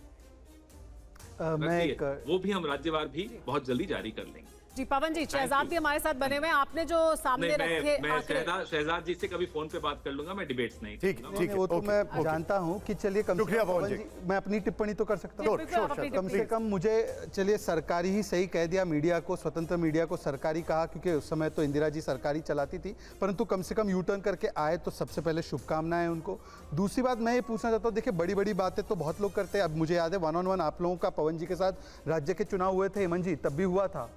मैं एक... वो भी हम राज्यवार भी बहुत जल्दी जारी कर लेंगे। जी, पवन जी, शहजाद भी हमारे साथ बने हुए हैं। आपने जो सामने नहीं, रखे मैं, मैं शहजाद शहजाद जी से कभी फोन पे बात कर लूंगा, मैं डिबेट्स नहीं। ठीक ठीक है, वो तो मैं जानता हूं कि चलिए कम से कम मैं अपनी टिप्पणी तो कर सकता हूं। कम से कम मुझे चलिए सरकारी ही सही कह दिया, मीडिया को, स्वतंत्र मीडिया को सरकारी कहा, क्योंकि उस समय तो इंदिरा जी सरकारी चलाती थी, परंतु कम से कम यू टर्न करके आए तो सबसे पहले शुभकामनाएं उनको। दूसरी बात मैं ये पूछना चाहता हूँ, देखिए बड़ी बड़ी बातें तो बहुत लोग करते हैं। अब मुझे याद है वन ऑन वन आप लोगों का पवन जी के साथ राज्य के चुनाव हुए थे, हेमंत जी, तब भी हुआ था। तब इन्होंने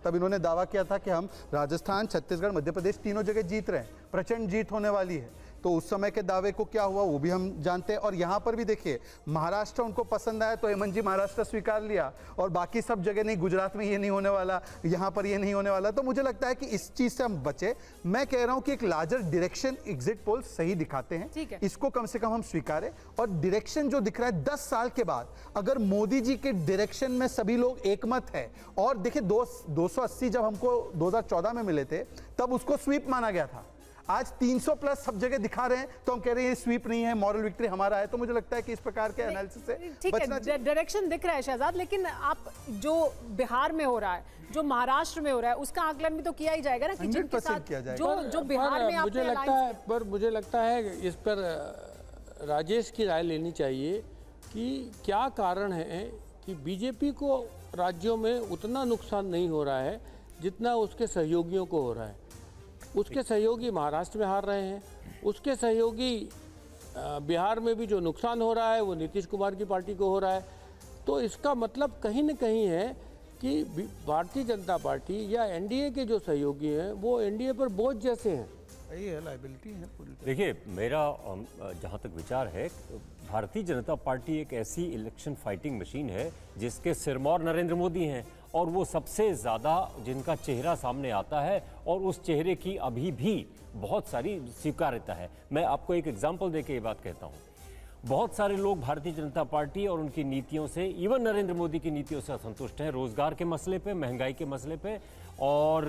दावा किया था कि हम राजस्थान, छत्तीसगढ़, मध्य प्रदेश तीनों जगह जीत रहे हैं, प्रचंड जीत होने वाली है। तो उस समय के दावे को क्या हुआ वो भी हम जानते हैं। और यहाँ पर भी देखिए, महाराष्ट्र उनको पसंद आया तो हेमंत जी महाराष्ट्र स्वीकार लिया, और बाकी सब जगह नहीं, गुजरात में ये नहीं होने वाला, यहाँ पर ये नहीं होने वाला। तो मुझे लगता है कि इस चीज़ से हम बचे। मैं कह रहा हूँ कि एक लार्जर डायरेक्शन एग्जिट पोल सही दिखाते हैं, इसको कम से कम हम स्वीकारें। और डायरेक्शन जो दिख रहा है दस साल के बाद, अगर मोदी जी के डायरेक्शन में सभी लोग एकमत है, और देखिए दो दो सौ अस्सी जब हमको दो हज़ार चौदह में मिले थे तब उसको स्वीप माना गया था, आज तीन सौ प्लस सब जगह दिखा रहे हैं तो हम कह रहे हैं ये स्वीप नहीं है, मॉरल विक्ट्री हमारा है। तो मुझे लगता है कि इस प्रकार के एनालिसिस से बचना चाहिए। डायरेक्शन दिख रहा है शहजाद, लेकिन आप जो बिहार में हो रहा है, जो महाराष्ट्र में हो रहा है, उसका आकलन भी तो किया ही जाएगा ना कि जिनके साथ जो जो बिहार में मुझे लगता है पर मुझे लगता है इस पर राजेश की राय लेनी चाहिए कि क्या कारण है कि बीजेपी को राज्यों में उतना नुकसान नहीं हो रहा है जितना उसके सहयोगियों को हो रहा है। उसके सहयोगी महाराष्ट्र में हार रहे हैं, उसके सहयोगी बिहार में भी जो नुकसान हो रहा है वो नीतीश कुमार की पार्टी को हो रहा है। तो इसका मतलब कहीं न कहीं है कि भारतीय जनता पार्टी या एनडीए के जो सहयोगी हैं वो एनडीए पर बोझ जैसे हैं। ये है लायबिलिटी है पूरी। देखिए, मेरा जहाँ तक विचार है, भारतीय जनता पार्टी एक ऐसी इलेक्शन फाइटिंग मशीन है जिसके सिरमौर नरेंद्र मोदी हैं, और वो सबसे ज़्यादा जिनका चेहरा सामने आता है, और उस चेहरे की अभी भी बहुत सारी स्वीकार्यता है। मैं आपको एक एग्जांपल देके ये बात कहता हूँ। बहुत सारे लोग भारतीय जनता पार्टी और उनकी नीतियों से, इवन नरेंद्र मोदी की नीतियों से असंतुष्ट हैं, रोजगार के मसले पे, महंगाई के मसले पे, और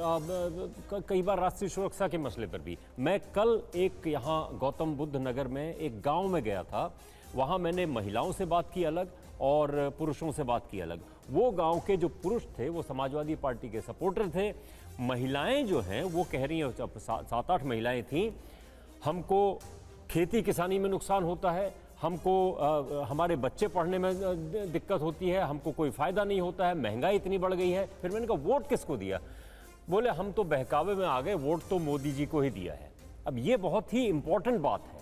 कई बार राष्ट्रीय सुरक्षा के मसले पर भी। मैं कल एक यहाँ गौतम बुद्ध नगर में एक गांव में गया था, वहाँ मैंने महिलाओं से बात की अलग और पुरुषों से बात की अलग। वो गांव के जो पुरुष थे वो समाजवादी पार्टी के सपोर्टर थे। महिलाएं जो हैं वो कह रही हैं, सात आठ महिलाएं थीं, हमको खेती किसानी में नुकसान होता है, हमको आ, हमारे बच्चे पढ़ने में दिक्कत होती है, हमको कोई फ़ायदा नहीं होता है, महंगाई इतनी बढ़ गई है। फिर मैंने कहा वोट किसको दिया? बोले हम तो बहकावे में आ गए, वोट तो मोदी जी को ही दिया है। अब ये बहुत ही इम्पोर्टेंट बात है।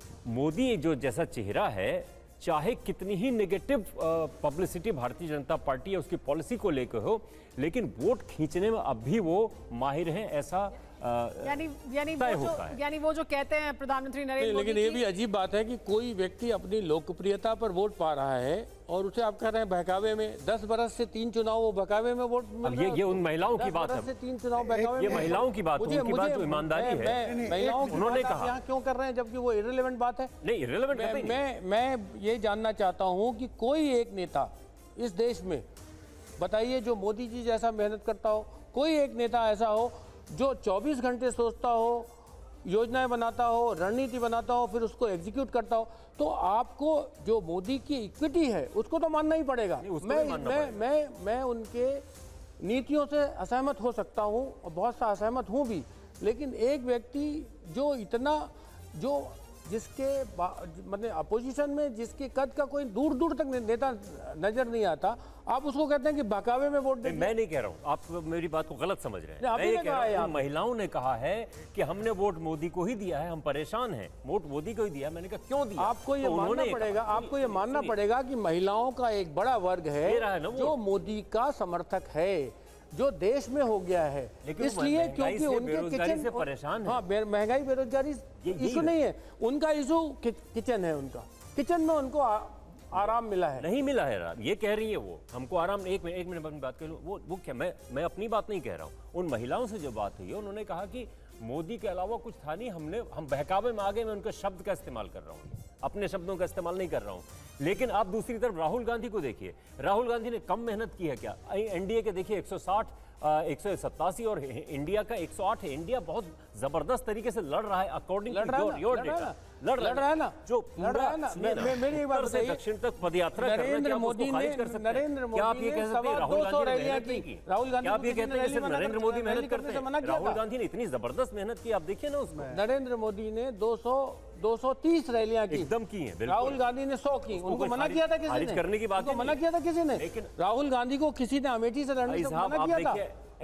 मोदी जो जैसा चेहरा है, चाहे कितनी ही negative publicity Bharatiya Janata party या उसकी पॉलिसी को लेकर हो, लेकिन वोट खींचने में अब भी वो माहिर हैं, ऐसा यानी यानी वो जो यानी वो जो कहते हैं प्रधानमंत्री नरेंद्र मोदी। लेकिन ये भी अजीब बात है कि कोई व्यक्ति अपनी लोकप्रियता पर वोट पा रहा है और उसे आप कह रहे हैं बहकावे में। दस बरस से तीन चुनाव वो बहकावे में वोट मिल रहा है। ये ये उन महिलाओं की बात है, से तीन चुनाव बहकावे ये महिलाओं की बात, उनकी बात जो ईमानदारी है, महिलाओं की उन्होंने कहा यहाँ क्यों कर रहे हैं जबकि वो इररिलेवेंट बात है। नहीं, इररिलेवेंट मैं मैं ये जानना चाहता हूँ कि कोई एक नेता इस देश में बताइए जो मोदी जी जैसा मेहनत करता हो, कोई एक नेता ऐसा हो जो चौबीस घंटे सोचता हो, योजनाएं बनाता हो, रणनीति बनाता हो, फिर उसको एग्जीक्यूट करता हो। तो आपको जो मोदी की इक्विटी है उसको तो मानना ही पड़ेगा। मैं मैं मैं मैं उनके नीतियों से असहमत हो सकता हूं और बहुत सा असहमत हूं भी, लेकिन एक व्यक्ति जो इतना जो जिसके मतलब अपोजिशन में जिसके कद का कोई दूर दूर तक नेता नजर नहीं आता, आप उसको कहते हैं कि बहकावे में वोट दें। मैं नहीं कह रहा हूँ, आप मेरी बात को गलत समझ रहे हैं। मैं ये कह रहा हूँ, महिलाओं ने कहा है कि हमने वोट मोदी को ही दिया है, हम परेशान हैं, वोट मोदी को ही दिया। मैंने कहा क्यों दिया? आपको ये मानना पड़ेगा, आपको ये मानना पड़ेगा कि महिलाओं का एक बड़ा वर्ग है जो मोदी का समर्थक है, जो देश में हो गया है, इसलिए क्योंकि उनके किचन से परेशान है। हाँ, महंगाई बेरोजगारी इशू नहीं है, उनका इशू कि, किचन है, उनका किचन में उनको आ, आराम मिला है। नहीं मिला है, ये कह रही है वो हमको आराम। एक मिनट एक मिनट अपनी बात कर लूँ। वो वो क्या, मैं मैं अपनी बात नहीं कह रहा हूँ, उन महिलाओं से जो बात हुई है उन्होंने कहा कि मोदी के अलावा कुछ था नहीं, हमने हम बहकावे में आ गए। मैं उनके शब्द का इस्तेमाल कर रहा हूँ, अपने शब्दों का इस्तेमाल नहीं कर रहा हूँ। लेकिन आप दूसरी तरफ राहुल गांधी को देखिए, राहुल गांधी ने कम मेहनत की है क्या? एनडीए के देखिए एक सौ साठ, एक सौ सत्तासी और इंडिया का एक सौ आठ है। इंडिया बहुत जबरदस्त तरीके से लड़ रहा है अकॉर्डिंग टू योर डेटा। लड़ रहा है ना, जो लड़ रहा है ना। मेरी एक बात बताइए, दक्षिण तक पदयात्रा नरेंद्र मोदी ने नरेंद्र मोदी आप ये कह सकते हैं राहुल गांधी ने मेहनत नहीं की? राहुल गांधी आप ये कहते हैं सिर्फ नरेंद्र मोदी मेहनत करते हैं? राहुल गांधी ने इतनी जबरदस्त मेहनत की, आप देखिए ना उसमें। नरेंद्र मोदी ने दो सौ दो सौ तीस रैलियां की, एकदम की हैं। राहुल गांधी ने सौ की। उनको मना किया था किसी ने? करने की बात मना किया था किसी ने? राहुल गांधी को किसी ने अमेठी से लड़ने से मना किया था?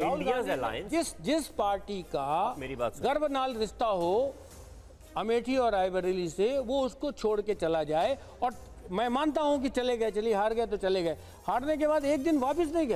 जिस जिस पार्टी का मेरी बात गर्भनाल रिश्ता हो अमेठी और रायबरेली से, वो उसको छोड़ के चला जाए। और मैं मानता हूं कि चले गए, चलिए हार गए तो चले गए, हारने के बाद एक दिन वापस नहीं गए,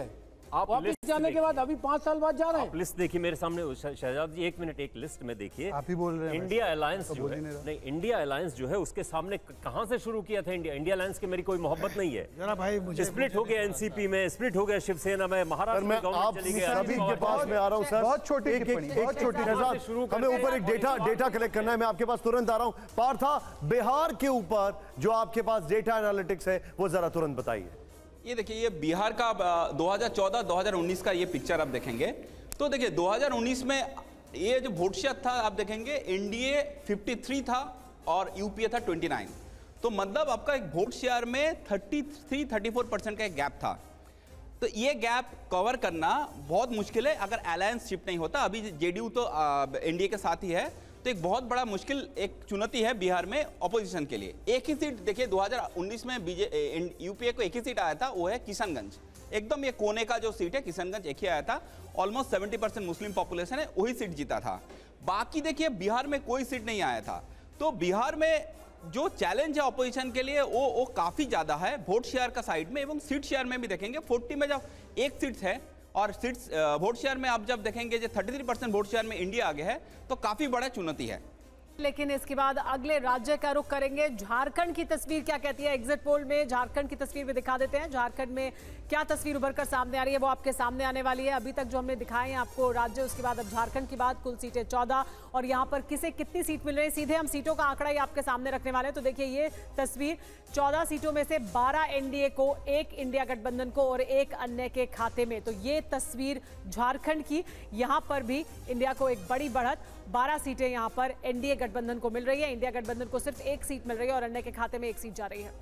आप वापस लिस्ट जाने के बाद अभी पांच साल बाद जा रहे हैं। आप लिस्ट देखिए मेरे सामने, शह- शहजाद जी एक मिनट, एक लिस्ट में देखिए। आप ही बोल रहे हैं इंडिया अलायंस तो जो बोल है, ही नहीं रहा। नहीं इंडिया अलायंस जो है उसके सामने क- कहां से शुरू किया था इंडिया इंडिया अलायंस की मेरी कोई मोहब्बत नहीं है। जरा भाई मुझे स्प्लिट हो गया एनसीपी में, स्प्लिट हो गया शिवसेना में, महाराष्ट्र में गवर्नमेंट चली गई। सभी के पास में आ रहा हूं सर, बहुत छोटी एक- एक- टिप्पणी, एक- बहुत एक- छोटी शहजाद, शुरू करते हमें ऊपर हैं। एक डेटा डेटा कलेक्ट करना है, मैं आपके पास तुरंत आ रहा हूं। पार्था, बिहार के ऊपर जो आपके पास डेटा एनालिटिक्स है वो जरा तुरंत बताइए। ये देखिए, ये बिहार का आ, दो हज़ार चौदह दो हज़ार उन्नीस का ये पिक्चर आप देखेंगे तो देखिए दो हज़ार उन्नीस में ये जो वोट शेयर था आप देखेंगे, एनडीए तिरेपन था और यूपीए था उनतीस। तो मतलब आपका एक वोट शेयर में तैंतीस चौंतीस परसेंट का एक गैप था। तो ये गैप कवर करना बहुत मुश्किल है अगर अलायंस शिफ्ट नहीं होता। अभी जेडीयू तो एनडीए के साथ ही है, तो एक बहुत बड़ा मुश्किल एक चुनौती है बिहार में ऑपोजिशन के लिए। एक ही सीट देखिए दो हज़ार उन्नीस में बीजे यूपीए को एक ही सीट आया था, वो है किशनगंज। एकदम ये कोने का जो सीट है किशनगंज एक ही आया था, ऑलमोस्ट सत्तर परसेंट मुस्लिम पॉपुलेशन है, वही सीट जीता था। बाकी देखिए बिहार में कोई सीट नहीं आया था। तो बिहार में जो चैलेंज है ऑपोजिशन के लिए वो वो काफी ज्यादा है वोट शेयर का साइड में, एवं सीट शेयर में भी देखेंगे चालीस में जब एक सीट है और सीट्स वोट शेयर में आप जब देखेंगे जो तैंतीस परसेंट वोट शेयर में इंडिया आगे है, तो काफी बड़ा चुनौती है। लेकिन इसके बाद अगले राज्य का रुख करेंगे। झारखंड की तस्वीर क्या कहती है एग्जिट पोल में, झारखंड की तस्वीर भी दिखा देते हैं। झारखंड में क्या तस्वीर उभर कर सामने आ रही है वो आपके सामने आने वाली है। अभी तक जो हमने दिखाए हैं आपको राज्य, उसके बाद अब झारखंड की बात। कुल सीटें चौदह और यहाँ पर किसे कितनी सीट मिल रही है, सीधे हम सीटों का आंकड़ा ही आपके सामने रखने वाले हैं। तो देखिए ये तस्वीर, चौदह सीटों में से बारह एनडीए को, एक इंडिया गठबंधन को और एक अन्य के खाते में। तो ये तस्वीर झारखंड की, यहाँ पर भी इंडिया को एक बड़ी बढ़त, बारह सीटें यहाँ पर एनडीए गठबंधन को मिल रही है। इंडिया गठबंधन को सिर्फ एक सीट मिल रही है और अन्य के खाते में एक सीट जा रही है।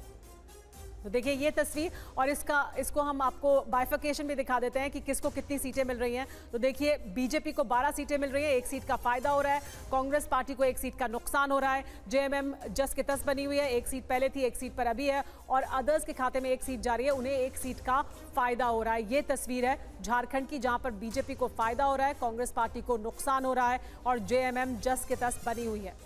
तो देखिए ये तस्वीर, और इसका इसको हम आपको बाइफिकेशन भी दिखा देते हैं कि किसको कितनी सीटें मिल रही हैं। तो देखिए बीजेपी को बारह सीटें मिल रही हैं, एक सीट का फायदा हो रहा है। कांग्रेस पार्टी को एक सीट का नुकसान हो रहा है। जेएमएम जस के तस बनी हुई है, एक सीट पहले थी, एक सीट पर अभी है, और अदर्स के खाते में एक सीट जा रही है, उन्हें एक सीट का फायदा हो रहा है। ये तस्वीर है झारखंड की, जहां पर बीजेपी को फायदा हो रहा है, कांग्रेस पार्टी को नुकसान हो रहा है और जेएमएम जस के तस बनी हुई है।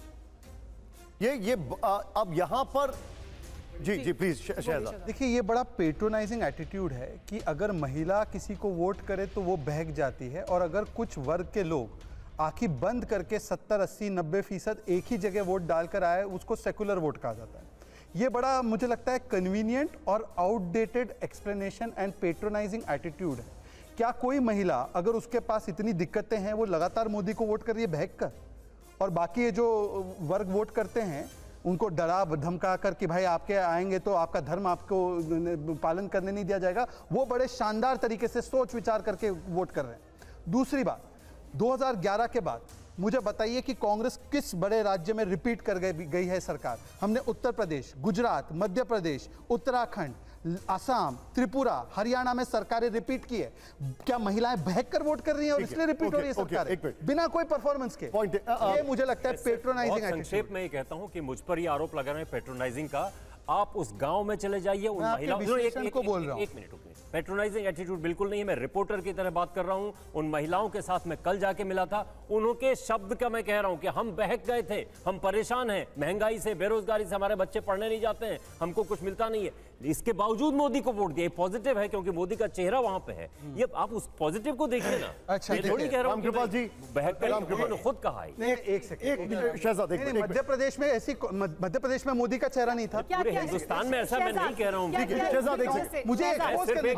ये ये आ, अब यहां पर जी जी प्लीज शहजाद। देखिए ये बड़ा पेट्रोनाइजिंग एटीट्यूड है कि अगर महिला किसी को वोट करे तो वो बहक जाती है, और अगर कुछ वर्ग के लोग आंखें बंद करके सत्तर अस्सी नब्बे फीसद एक ही जगह वोट डालकर आए, उसको सेकुलर वोट कहा जाता है। ये बड़ा मुझे लगता है कन्वीनियंट और outdated explanation and patronising attitude है। क्या कोई महिला अगर उसके पास इतनी दिक्कतें हैं, वो लगातार मोदी को वोट कर रही है बहक कर, और बाकी ये जो वर्ग वोट करते हैं उनको डरा धमका कर कि भाई आपके आएंगे तो आपका धर्म आपको पालन करने नहीं दिया जाएगा, वो बड़े शानदार तरीके से सोच विचार करके वोट कर रहे हैं। दूसरी बात, दो हज़ार ग्यारह के बाद मुझे बताइए कि कांग्रेस किस बड़े राज्य में रिपीट कर गई गई है सरकार। हमने उत्तर प्रदेश, गुजरात, मध्य प्रदेश, उत्तराखंड, असम, त्रिपुरा, हरियाणा में सरकारें रिपीट की है। क्या महिलाएं बहकर वोट कर रही हैं और इसलिए रिपीट हो रही है सरकार बिना कोई परफॉर्मेंस के? ये मुझे लगता है पेट्रोनाइजिंग एटीट्यूड। संक्षेप में ये कहता हूं कि मुझ पर ये आरोप लगा रहे हैं पेट्रोनाइजिंग का। आप उस गांव में चले जाइए, उन महिलाओं को बोल रहा हूं, एक मिनट रुकिए। पेट्रोनाइजिंग एटीट्यूड बिल्कुल नहीं है, मैं रिपोर्टर की तरह बात कर रहा हूं। उन महिलाओं के साथ मैं कल जाके मिला था, उनके शब्द का मैं कह रहा हूं कि हम बहक गए थे, हम परेशान हैं महंगाई से, बेरोजगारी से, हमारे बच्चे पढ़ने नहीं जाते हैं, हमको कुछ मिलता नहीं है। इसके बावजूद मोदी को वोट दिया, पॉजिटिव है क्योंकि मोदी का चेहरा वहां पे है। ये आप उस पॉजिटिव को देखिए ना। अच्छा, मैं थोड़ी कह रहा हूं रामकृपाल जी, बहक कर, उन्होंने खुद कहा है। नहीं, एक सेकंड, शहजाद एक मिनट। मध्य प्रदेश में ऐसी मध्य प्रदेश में मोदी का चेहरा नहीं था। पूरे हिंदुस्तान में ऐसा मैं नहीं कह रहा हूं। शहजाद एक सेकंड, मुझे एक्सपोज करने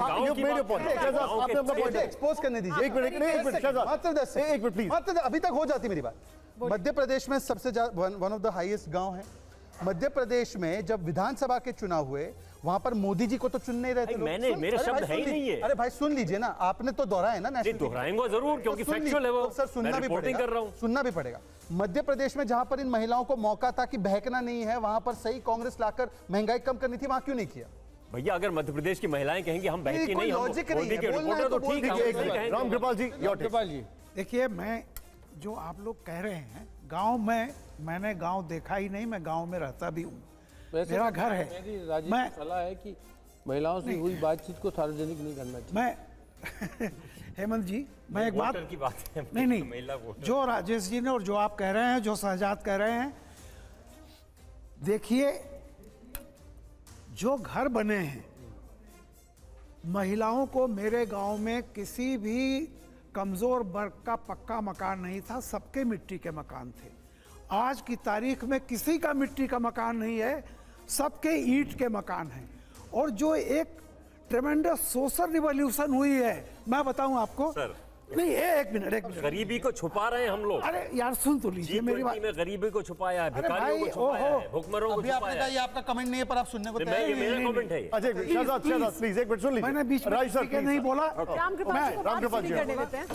दीजिए, एक्सपोज करने दीजिए। एक मिनट, एक मिनट शहजाद, मात्र दस एक मिनट प्लीज। मात्र अभी तक हो जाती मेरी बात। मध्य प्रदेश में सबसे वन ऑफ द हाईएस्ट गांव है। मध्य प्रदेश में जब विधानसभा के चुनाव हुए, वहां पर मोदी जी को तो चुन नहीं रहे थे लोग। मैंने मेरे शब्द है ही नहीं है। अरे भाई सुन लीजिए ना, आपने तो दोहराया ना नेशनल। दोहराएंगे जरूर क्योंकि फैक्चुअल है वो। सर सुनना भी पड़ेगा, कर रहा हूं। सुनना भी पड़ेगा। मध्य प्रदेश में जहां पर इन महिलाओं को मौका था कि बहकना नहीं है, वहां पर सही कांग्रेस लाकर महंगाई कम करनी थी, वहां क्यों नहीं किया? भैया अगर मध्य प्रदेश की महिलाएं कहेंगे हम बहक की नहीं, लॉजिक नहीं है, बोलना है तो ठीक है। रामकृपाल जी, रामकृपाल जी देखिए, मैं जो आप लोग कह रहे हैं, गांव में मैंने गांव देखा ही नहीं, मैं गांव में रहता भी हूँ, मेरा घर है। मेरी राजीव की सलाह है कि महिलाओं से हुई बातचीत को सार्वजनिक नहीं करना चाहिए। मैं हेमंत जी, मैं एक बात की बात है, नहीं नहीं जो राजेश जी ने और जो आप कह रहे हैं, जो शहजाद कह रहे हैं, देखिए जो घर बने हैं महिलाओं को मेरे गांव में किसी भी कमज़ोर वर्ग का पक्का मकान नहीं था, सबके मिट्टी के मकान थे। आज की तारीख में किसी का मिट्टी का मकान नहीं है, सबके ईंट के मकान हैं। और जो एक ट्रेमेंडस सोशल रिवॉल्यूशन हुई है, मैं बताऊं आपको सर, नहीं एक मिनट एक मिनट गरीबी को छुपा रहे हैं हम लोग। अरे यार सुन तो लीजिए मेरी बात। में गरीबी को छुपाया है, भिखारियों को छुपाया है, भुखमरों को छुपाया है। ये आपका कमेंट नहीं है पर आप सुनने को तैयार हैं। मेरा कमेंट है। अच्छा शहजाद शहजाद प्लीज एक मिनट सुन लीजिए। मैंने बीच में ठीक है नहीं बोला। रामकृपाल जी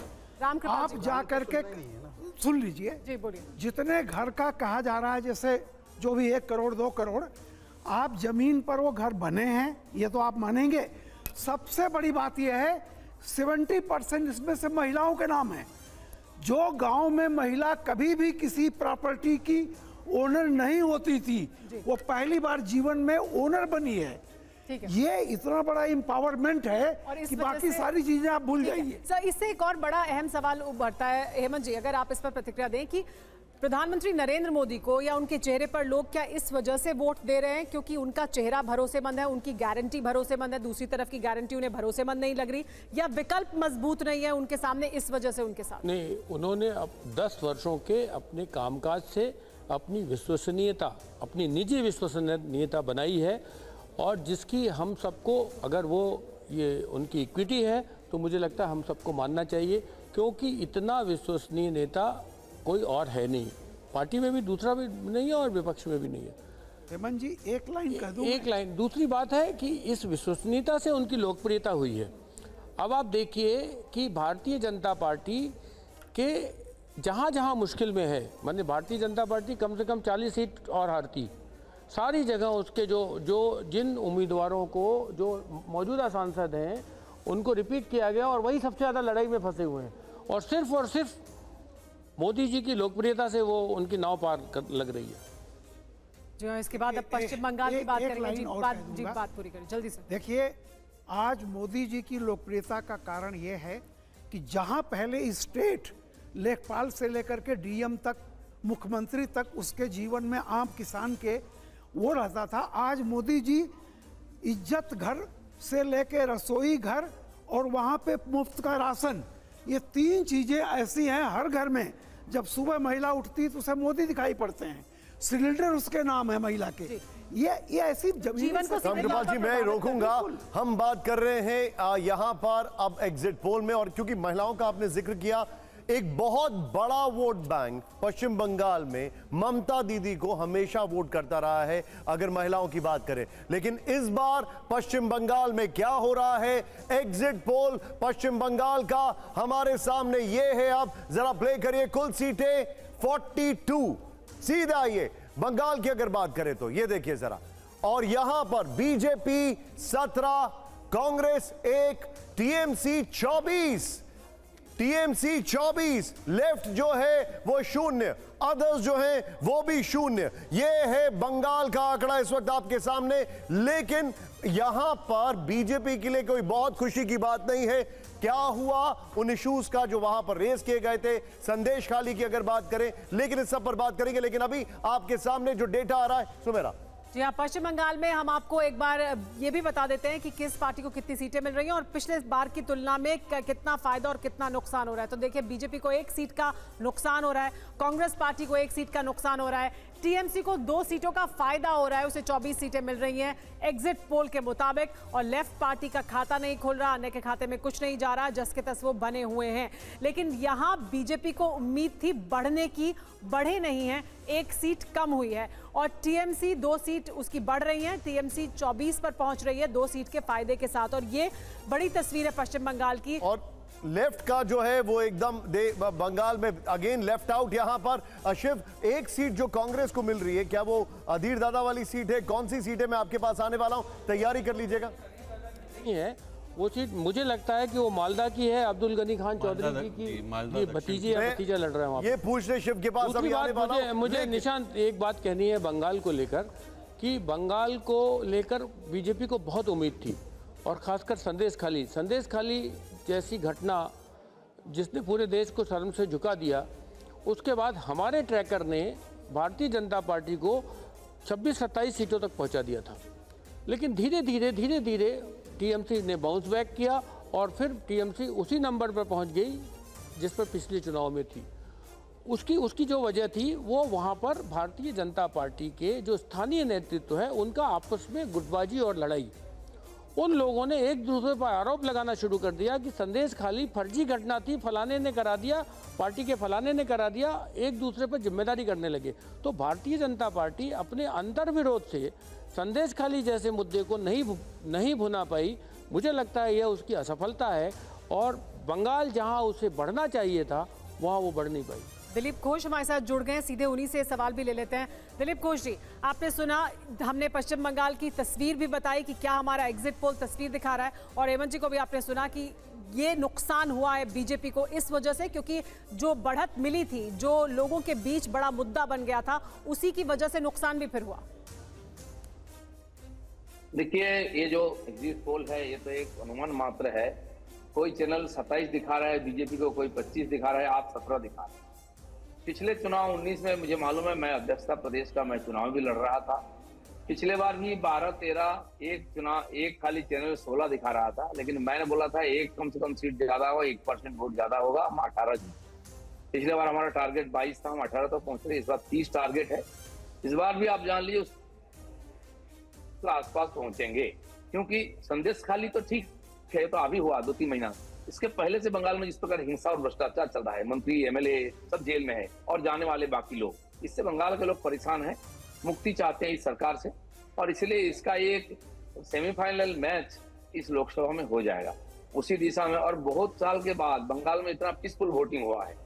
आप जा करके सुन लीजिए। जी बोलिए। जितने घर का कहा जा रहा है, जैसे जो भी एक करोड़ दो करोड़, आप जमीन पर वो घर बने हैं, ये तो आप मानेंगे। सबसे बड़ी बात यह है सत्तर परसेंट इसमें से महिलाओं के नाम है। जो गांव में महिला कभी भी किसी प्रॉपर्टी की ओनर नहीं होती थी, वो पहली बार जीवन में ओनर बनी है। ठीक है। ये इतना बड़ा एम्पावरमेंट है कि बाकी सारी चीजें आप भूल जाइए। सर इससे एक और बड़ा अहम सवाल उभरता है, हेमंत जी अगर आप इस पर प्रतिक्रिया दें कि प्रधानमंत्री नरेंद्र मोदी को या उनके चेहरे पर लोग क्या इस वजह से वोट दे रहे हैं क्योंकि उनका चेहरा भरोसेमंद है, उनकी गारंटी भरोसेमंद है, दूसरी तरफ की गारंटी उन्हें भरोसेमंद नहीं लग रही, या विकल्प मजबूत नहीं है उनके सामने, इस वजह से उनके साथ? नहीं, उन्होंने अब दस वर्षों के अपने कामकाज से अपनी विश्वसनीयता, अपनी निजी विश्वसनीयता बनाई है, और जिसकी हम सबको, अगर वो ये उनकी इक्विटी है तो मुझे लगता है हम सबको मानना चाहिए, क्योंकि इतना विश्वसनीय नेता कोई और है नहीं। पार्टी में भी दूसरा भी नहीं है और विपक्ष में भी नहीं है। हेमंत जी एक लाइन कह दूं। एक लाइन। दूसरी बात है कि इस विश्वसनीयता से उनकी लोकप्रियता हुई है। अब आप देखिए कि भारतीय जनता पार्टी के जहाँ जहाँ मुश्किल में है, माने भारतीय जनता पार्टी कम से कम चालीस सीट और हारती, सारी जगह उसके जो जो जिन उम्मीदवारों को जो मौजूदा सांसद हैं उनको रिपीट किया गया और वही सबसे ज़्यादा लड़ाई में फंसे हुए हैं, और सिर्फ और सिर्फ मोदी जी की लोकप्रियता से वो उनकी नाव पार कर लग रही है। जी हाँ, इसके बाद अब पश्चिम बंगाल की बात करेंगे। जी बात जी बात पूरी करें जल्दी से। देखिए आज मोदी जी की लोकप्रियता का कारण ये है कि जहां पहले स्टेट लेखपाल से लेकर के डीएम तक, मुख्यमंत्री तक, उसके जीवन में आम किसान के वो रहता था, आज मोदी जी इज्जत घर से लेके रसोई घर और वहाँ पे मुफ्त का राशन, ये तीन चीजें ऐसी हैं हर घर में। जब सुबह महिला उठती तो उसे मोदी दिखाई पड़ते हैं, सिलेंडर उसके नाम है महिला के। ये ये ऐसी जीवन को रामकृपाल जी मैं रोकूंगा। हम बात कर रहे हैं यहाँ पर अब एग्जिट पोल में, और क्योंकि महिलाओं का आपने जिक्र किया, एक बहुत बड़ा वोट बैंक पश्चिम बंगाल में ममता दीदी को हमेशा वोट करता रहा है अगर महिलाओं की बात करें। लेकिन इस बार पश्चिम बंगाल में क्या हो रहा है, एग्जिट पोल पश्चिम बंगाल का हमारे सामने ये है। आप जरा प्ले करिए। कुल सीटें बयालीस। सीधा ये बंगाल की अगर बात करें तो ये देखिए जरा, और यहां पर बीजेपी सत्रह, कांग्रेस एक, टीएमसी चौबीस, टीएमसी चौबीस, लेफ्ट जो है वो शून्य, अदर्स जो है वो भी शून्य। ये है बंगाल का आंकड़ा इस वक्त आपके सामने। लेकिन यहां पर बीजेपी के लिए कोई बहुत खुशी की बात नहीं है। क्या हुआ उन इश्यूज का जो वहां पर रेस किए गए थे, संदेश खाली की अगर बात करें, लेकिन इस सब पर बात करेंगे। लेकिन अभी आपके सामने जो डेटा आ रहा है सुमेरा। जी हाँ, पश्चिम बंगाल में हम आपको एक बार ये भी बता देते हैं कि किस पार्टी को कितनी सीटें मिल रही हैं और पिछले बार की तुलना में कितना फायदा और कितना नुकसान हो रहा है। तो देखिए बीजेपी को एक सीट का नुकसान हो रहा है, कांग्रेस पार्टी को एक सीट का नुकसान हो रहा है, टीएमसी को दो सीटों का फायदा हो रहा है, उसे चौबीस सीटें मिल रही हैं एग्जिट पोल के मुताबिक, और लेफ्ट पार्टी का खाता नहीं खुल रहा, अन्य के खाते में कुछ नहीं जा रहा, जस के तस वो बने हुए हैं। लेकिन यहां बीजेपी को उम्मीद थी बढ़ने की, बढ़े नहीं है, एक सीट कम हुई है, और टीएमसी दो सीट उसकी बढ़ रही है, टीएमसी चौबीस पर पहुंच रही है दो सीट के फायदे के साथ, और ये बड़ी तस्वीर है पश्चिम बंगाल की। और लेफ्ट का जो है वो एकदम बंगाल में अगेन लेफ्ट आउट। यहां पर शिव एक सीट जो कांग्रेस को मिल रही है, क्या वो अधीर दादा वाली सीट है? कौन सी सीट है? मैं आपके पास आने वाला हूं, तैयारी कर लीजिएगा। नहीं है वो सीट, मुझे लगता है कि वो मालदा की है, अब्दुल गनी खान चौधरी जी की ये भतीजी या भतीजा लड़ रहे हैं वहां। ये पूछने शिव के पास अभी आने वाला हूं। मुझे निशांत एक बात कहनी है बंगाल को लेकर, कि बंगाल को लेकर बीजेपी को बहुत उम्मीद थी, और खासकर संदेश खाली संदेश खाली जैसी घटना जिसने पूरे देश को शर्म से झुका दिया, उसके बाद हमारे ट्रैकर ने भारतीय जनता पार्टी को छब्बीस सत्ताईस सीटों तक पहुंचा दिया था। लेकिन धीरे धीरे धीरे धीरे टीएमसी ने बाउंस बैक किया और फिर टीएमसी उसी नंबर पर पहुंच गई जिस पर पिछले चुनाव में थी। उसकी उसकी जो वजह थी वो वहाँ पर भारतीय जनता पार्टी के जो स्थानीय नेतृत्व है उनका आपस में गुटबाजी और लड़ाई। उन लोगों ने एक दूसरे पर आरोप लगाना शुरू कर दिया कि संदेश खाली फर्जी घटना थी, फलाने ने करा दिया, पार्टी के फलाने ने करा दिया, एक दूसरे पर जिम्मेदारी करने लगे। तो भारतीय जनता पार्टी अपने अंतर्विरोध से संदेश खाली जैसे मुद्दे को नहीं नहीं भुना पाई। मुझे लगता है यह उसकी असफलता है और बंगाल जहां उसे बढ़ना चाहिए था वहां वो बढ़ नहीं पाई। दिलीप घोष हमारे साथ जुड़ गए हैं, सीधे उन्हीं से सवाल भी ले लेते हैं। दिलीप घोष जी, आपने सुना, हमने पश्चिम बंगाल की तस्वीर भी बताई कि क्या हमारा एग्जिट पोल तस्वीर दिखा रहा है, और हेमंत जी को भी आपने सुना कि ये नुकसान हुआ है बीजेपी को इस वजह से क्योंकि जो बढ़त मिली थी, जो लोगों के बीच बड़ा मुद्दा बन गया था, उसी की वजह से नुकसान भी फिर हुआ। देखिए, ये जो एग्जिट पोल है ये तो एक अनुमान मात्र है। कोई चैनल सत्ताईस दिखा रहा है बीजेपी को, कोई पच्चीस दिखा रहा है, आप सत्रह दिखा रहे हैं। पिछले चुनाव उन्नीस में मुझे मालूम है, मैं अध्यक्षता प्रदेश का, मैं चुनाव भी लड़ रहा था। पिछले बार भी बारह तेरह एक चुनाव एक खाली चैनल सोलह दिखा रहा था, लेकिन मैंने बोला था एक कम से कम सीट ज्यादा होगा, एक परसेंट वोट ज्यादा होगा, हम अठारह जीत। पिछले बार हमारा टारगेट बाईस था, हम अठारह तक पहुंच रहे। इस बार तीस टारगेट है। इस बार भी आप जान लीजिए उसके आसपास पहुंचेंगे, क्योंकि संदेश खाली तो ठीक है, तो अभी हुआ दो तीन महीना। इसके पहले से बंगाल में जिस प्रकार हिंसा और भ्रष्टाचार चल रहा है, मंत्री एमएलए सब जेल में है और जाने वाले बाकी लोग, इससे बंगाल के लोग परेशान हैं, मुक्ति चाहते हैं इस सरकार से, और इसलिए इसका एक सेमीफाइनल मैच इस लोकसभा में हो जाएगा उसी दिशा में। और बहुत साल के बाद बंगाल में इतना पीसफुल वोटिंग हुआ है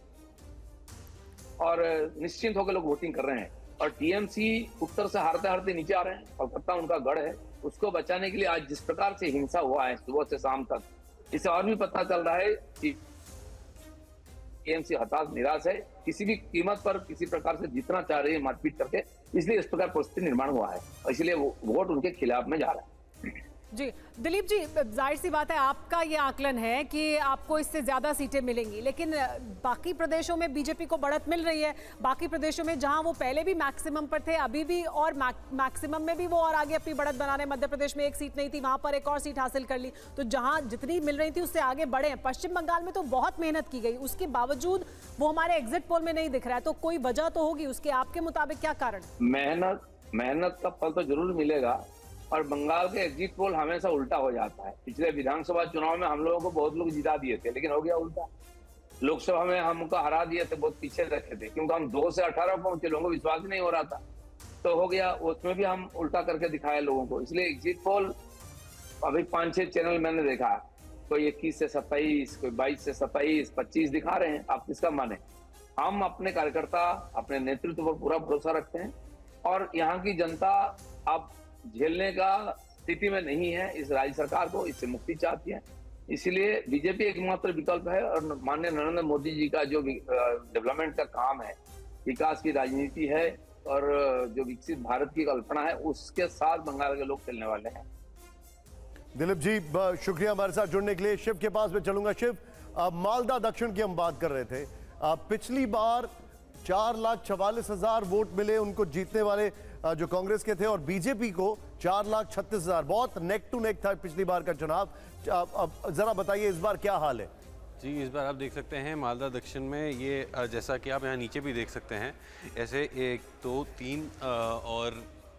और निश्चिंत होकर लोग वोटिंग कर रहे हैं। और टीएमसी उत्तर से हारते हारते नीचे आ रहे हैं, कोलकाता उनका गढ़ है, उसको बचाने के लिए आज जिस प्रकार से हिंसा हुआ है सुबह से शाम तक, इससे और भी पता चल रहा है कि टीएमसी हताश निराश है, किसी भी कीमत पर किसी प्रकार से जीतना चाह रही है मारपीट करके, इसलिए इस प्रकार परिस्थिति निर्माण हुआ है और इसलिए वो वोट उनके खिलाफ में जा रहा है। जी दिलीप जी, जाहिर सी बात है आपका ये आकलन है कि आपको इससे ज्यादा सीटें मिलेंगी, लेकिन बाकी प्रदेशों में बीजेपी को बढ़त मिल रही है। बाकी प्रदेशों में जहां वो पहले भी मैक्सिमम पर थे, अभी भी और मैक्सिमम में भी वो और आगे अपनी बढ़त बना रहे हैं। मध्य प्रदेश में एक सीट नहीं थी, वहां पर एक और सीट हासिल कर ली, तो जहां जितनी मिल रही थी उससे आगे बढ़े हैं। पश्चिम बंगाल में तो बहुत मेहनत की गई, उसके बावजूद वो हमारे एग्जिट पोल में नहीं दिख रहा है, तो कोई वजह तो होगी उसके, आपके मुताबिक क्या कारण? मेहनत मेहनत का फल तो जरूर मिलेगा, और बंगाल के एग्जिट पोल हमेशा उल्टा हो जाता है। पिछले विधानसभा चुनाव में हम लोगों को बहुत लोग जिता दिए थे, लेकिन हो गया उल्टा। लोकसभा में हमको हरा दिए थे, बहुत पीछे रखे थे, क्योंकि हम दो से अठारह पहुंचे, लोगों को विश्वास ही नहीं हो रहा था, तो हो गया उसमें भी हम उल्टा करके दिखाए लोगों को। इसलिए एग्जिट पोल अभी पांच छह चैनल मैंने देखा, कोई इक्कीस से सत्ताईस, कोई बाईस से सत्ताईस, पच्चीस दिखा रहे हैं। आप किसका माने? हम अपने कार्यकर्ता, अपने नेतृत्व पर पूरा भरोसा रखते हैं, और यहाँ की जनता अब झेलने का स्थिति में नहीं है इस राज्य सरकार को, इससे मुक्ति चाहती है। इसलिए बीजेपी एकमात्र विकल्प है, और माननीय नरेंद्र मोदी जी का जो डेवलपमेंट का काम है, विकास की राजनीति है, और जो विकसित भारत की कल्पना है, उसके साथ बंगाल के लोग चलने वाले हैं। दिलीप जी शुक्रिया हमारे साथ जुड़ने के लिए। शिव के पास में चलूंगा। शिव, मालदा दक्षिण की हम बात कर रहे थे, पिछली बार चार लाख चवालीस हजार वोट मिले उनको जीतने वाले जो कांग्रेस के थे, और बीजेपी को चार लाख छत्तीस हजार, बहुत नेक टू नेक था पिछली बार का चुनाव। अब जरा बताइए इस बार क्या हाल है? जी, इस बार आप देख सकते हैं मालदा दक्षिण में ये जैसा कि आप यहाँ नीचे भी देख सकते हैं, ऐसे एक दो तीन और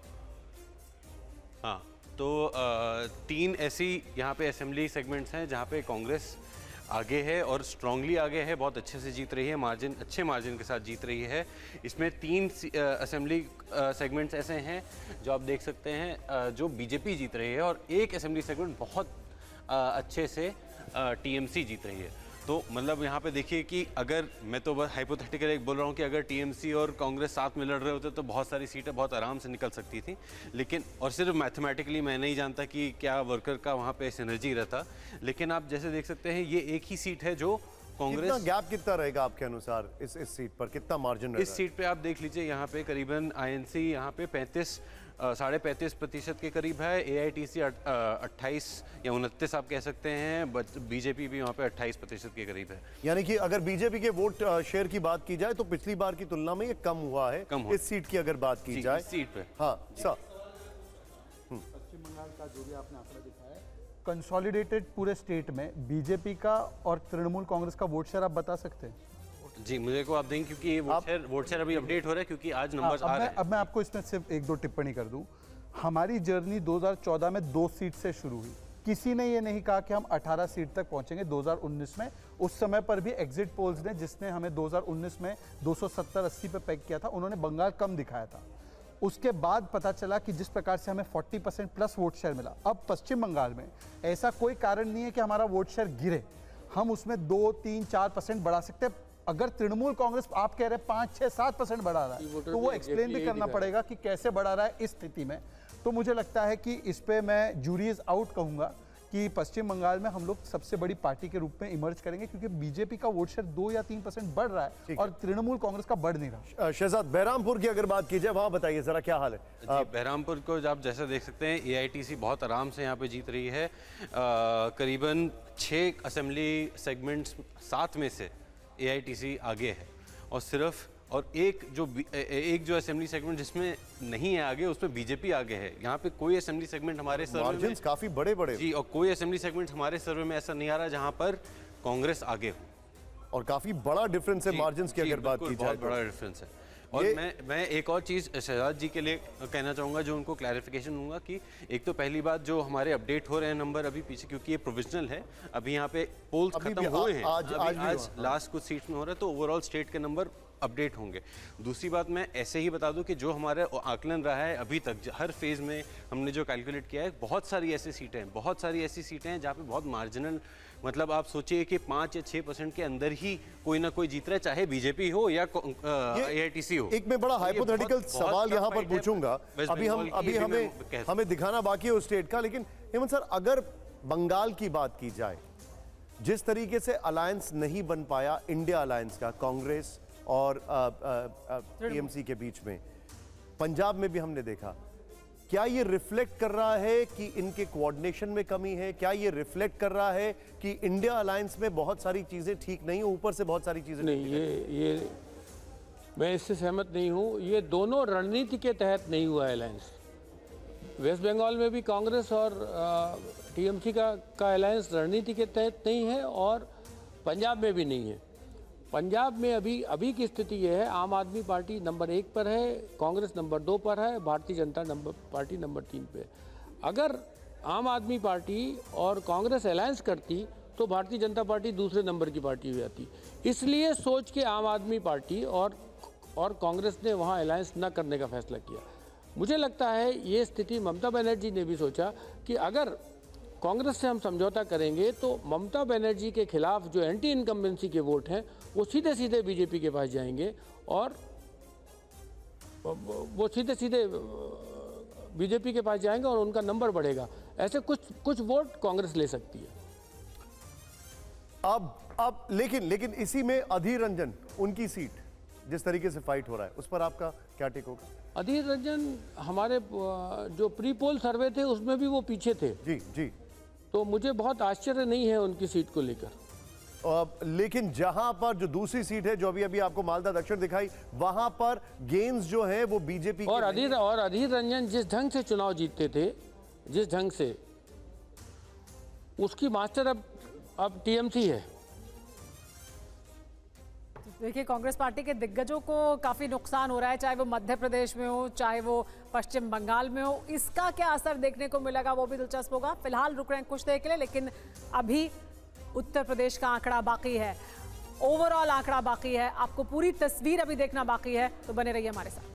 हाँ तो तीन ऐसी यहाँ पे असेंबली सेगमेंट्स हैं जहाँ पे कांग्रेस आगे है और स्ट्रांगली आगे है, बहुत अच्छे से जीत रही है, मार्जिन अच्छे मार्जिन के साथ जीत रही है। इसमें तीन असेंबली सेगमेंट्स ऐसे हैं जो आप देख सकते हैं जो बीजेपी जीत रही है, और एक असेंबली सेगमेंट बहुत अच्छे से टीएमसी जीत रही है। तो मतलब यहाँ पे देखिए कि अगर मैं तो बस हाइपोथेटिकल एक बोल रहा हूँ कि अगर टीएमसी और कांग्रेस साथ में लड़ रहे होते तो बहुत सारी सीटें बहुत आराम से निकल सकती थी, लेकिन और सिर्फ मैथमेटिकली मैं नहीं जानता कि क्या वर्कर का वहाँ पे सिनर्जी रहता, लेकिन आप जैसे देख सकते हैं ये एक ही सीट है जो कांग्रेस। कितना गैप कितना रहेगा आपके अनुसार इस इस सीट पर, कितना मार्जिन रहेगा? इस सीट पे आप देख लीजिए, यहाँ पे करीबन आईएनसी यहाँ पे पैंतीस साढ़े पैंतीस प्रतिशत के करीब है, एआईटीसी अट्ठाईस या उनतीस आप कह सकते हैं, बीजेपी भी वहाँ पे अट्ठाईस प्रतिशत के करीब है। यानी कि अगर बीजेपी के वोट शेयर की बात की जाए तो पिछली बार की तुलना में ये कम हुआ है, कम हुआ। इस सीट की अगर बात की जाए इस सीट पे, हाँ सर, पश्चिम बंगाल का जो भी आपने आंकड़ा दिखाया है, कंसोलिडेटेड पूरे स्टेट में बीजेपी का और तृणमूल कांग्रेस का वोट शेयर आप बता सकते हैं? जी मुझे को आप देंगे क्योंकि ये वोट शेयर वोट शेयर अभी अपडेट हो रहा है क्योंकि आज नंबर्स आ रहे हैं। अब मैं आपको इसमें सिर्फ एक दो टिप्पणी कर दूं। हमारी जर्नी दो हज़ार चौदह में दो सीट से शुरू हुई। किसी ने ये नहीं कहा कि हम अठारह सीट तक पहुंचेंगे दो हज़ार उन्नीस में। उस समय पर भी एग्जिट पोल्स ने, जिसने हमें दो हज़ार उन्नीस में दो सौ सत्तर अस्सी पे पैक किया था, उन्होंने बंगाल कम दिखाया था। उसके बाद पता चला कि जिस प्रकार से हमें चालीस परसेंट प्लस वोट शेयर मिला, अब पश्चिम बंगाल में ऐसा कोई कारण नहीं है कि हमारा वोट शेयर गिरे। हम उसमें दो तीन चार परसेंट बढ़ा सकते हैं। अगर तृणमूल कांग्रेस आप कह रहे हैं पाँच छः सात परसेंट बढ़ा रहा है तो वो एक्सप्लेन भी करना पड़ेगा कि कैसे बढ़ा रहा है इस स्थिति में। तो मुझे लगता है कि इस पे मैं जूरी इज आउट कहूँगा कि पश्चिम बंगाल में हम लोग सबसे बड़ी पार्टी के रूप में इमर्ज करेंगे, क्योंकि बीजेपी का वोट शेयर दो या तीन परसेंट बढ़ रहा है और तृणमूल कांग्रेस का बढ़ नहीं रहा। शहजाद, बहरामपुर की अगर बात की जाए, वहां बताइए जरा क्या हाल है? बहरामपुर को आप जैसा देख सकते हैं, एआईटीसी बहुत आराम से यहाँ पे जीत रही है। करीबन छः असेंबली सेगमेंट्स सात में से एआईटीसी आगे है और सिर्फ और एक जो एक जो असेंबली सेगमेंट जिसमें नहीं है आगे, उसमें बीजेपी आगे है। यहाँ पे कोई असेंबली सेगमेंट हमारे सर्वे में काफी बड़े बड़े जी, और कोई असेंबली सेगमेंट हमारे सर्वे में ऐसा नहीं आ रहा जहाँ पर कांग्रेस आगे हो। और काफी बड़ा डिफरेंस है मार्जिन की अगर बात की जाए, बहुत बड़ा डिफरेंस है। और मैं मैं एक और चीज़ शहजाद जी के लिए कहना चाहूँगा, जो उनको क्लैरिफिकेशन दूंगा कि एक तो पहली बात, जो हमारे अपडेट हो रहे हैं नंबर अभी पीछे, क्योंकि ये प्रोविजनल है, अभी यहाँ पे पोल्स खत्म हुए हैं, आज, आज, आज लास्ट कुछ सीट्स में हो रहा है, तो ओवरऑल स्टेट के नंबर अपडेट होंगे। दूसरी बात मैं ऐसे ही बता दूं कि जो हमारा आकलन रहा है अभी तक, हर फेज में हमने जो कैलकुलेट किया है, बहुत सारी ऐसी सीटें हैं बहुत सारी ऐसी सीटें हैं जहाँ पे बहुत मार्जिनल, मतलब आप सोचिए कि पाँच या छः परसेंट के अंदर ही कोई ना कोई जीत रहा है, चाहे बीजेपी हो या एआईटीसी हो। एक मैं बड़ा हाइपोथेटिकल सवाल यहाँ पर पूछूंगा, अभी हम अभी हमें हमें दिखाना बाकी है उस स्टेट का, लेकिन हेमंत सर, अगर बंगाल की बात की जाए, जिस तरीके से अलायंस नहीं बन पाया इंडिया अलायंस का कांग्रेस और टीएमसी के बीच में, पंजाब में भी हमने देखा, क्या ये रिफ्लेक्ट कर रहा है कि इनके कोऑर्डिनेशन में कमी है? क्या ये रिफ्लेक्ट कर रहा है कि इंडिया अलायंस में बहुत सारी चीजें ठीक नहीं, ऊपर से बहुत सारी चीजें नहीं? ये ये मैं इससे सहमत नहीं हूँ। ये दोनों रणनीति के तहत नहीं हुआ अलायंस। वेस्ट बंगाल में भी कांग्रेस और टीएमसी का का अलायंस रणनीति के तहत नहीं है और पंजाब में भी नहीं है। पंजाब में अभी अभी की स्थिति यह है, आम आदमी पार्टी नंबर एक पर है, कांग्रेस नंबर दो पर है, Bharatiya Janata number party number तीन पे है। अगर आम आदमी पार्टी और कांग्रेस अलायंस करती तो भारतीय जनता पार्टी दूसरे नंबर की पार्टी हो जाती। इसलिए सोच के आम आदमी पार्टी और और कांग्रेस ने वहाँ अलायंस न करने का फैसला किया। मुझे लगता है ये स्थिति ममता बनर्जी ने भी सोचा कि अगर कांग्रेस से हम समझौता करेंगे तो ममता बनर्जी के खिलाफ जो एंटी इनकम्बेंसी के वोट हैं वो सीधे सीधे बीजेपी के पास जाएंगे और वो सीधे सीधे बीजेपी के पास जाएंगे और उनका नंबर बढ़ेगा। ऐसे कुछ कुछ वोट कांग्रेस ले सकती है। अब अब लेकिन लेकिन इसी में अधीर रंजन, उनकी सीट जिस तरीके से फाइट हो रहा है, उस पर आपका क्या टेक होगा? अधीर रंजन हमारे जो प्री पोल सर्वे थे उसमें भी वो पीछे थे। जी जी। तो मुझे बहुत आश्चर्य नहीं है उनकी सीट को लेकर। लेकिन जहां पर जो दूसरी सीट है, जो अभी अभी आपको मालदा दक्षिण दिखाई, वहां पर गेंस जो है वो बीजेपी और अधीर और अधीर रंजन जिस ढंग से चुनाव जीतते थे, जिस ढंग से, उसकी मास्टर अब अब टीएमसी है। देखिए, कांग्रेस पार्टी के दिग्गजों को काफी नुकसान हो रहा है, चाहे वो मध्य प्रदेश में हो, चाहे वो पश्चिम बंगाल में हो। इसका क्या असर देखने को मिलेगा वो भी दिलचस्प होगा। फिलहाल रुक रहे हैं कुछ देर के लिए, लेकिन अभी उत्तर प्रदेश का आंकड़ा बाकी है, ओवरऑल आंकड़ा बाकी है। आपको पूरी तस्वीर अभी देखना बाकी है, तो बने रहिए हमारे साथ।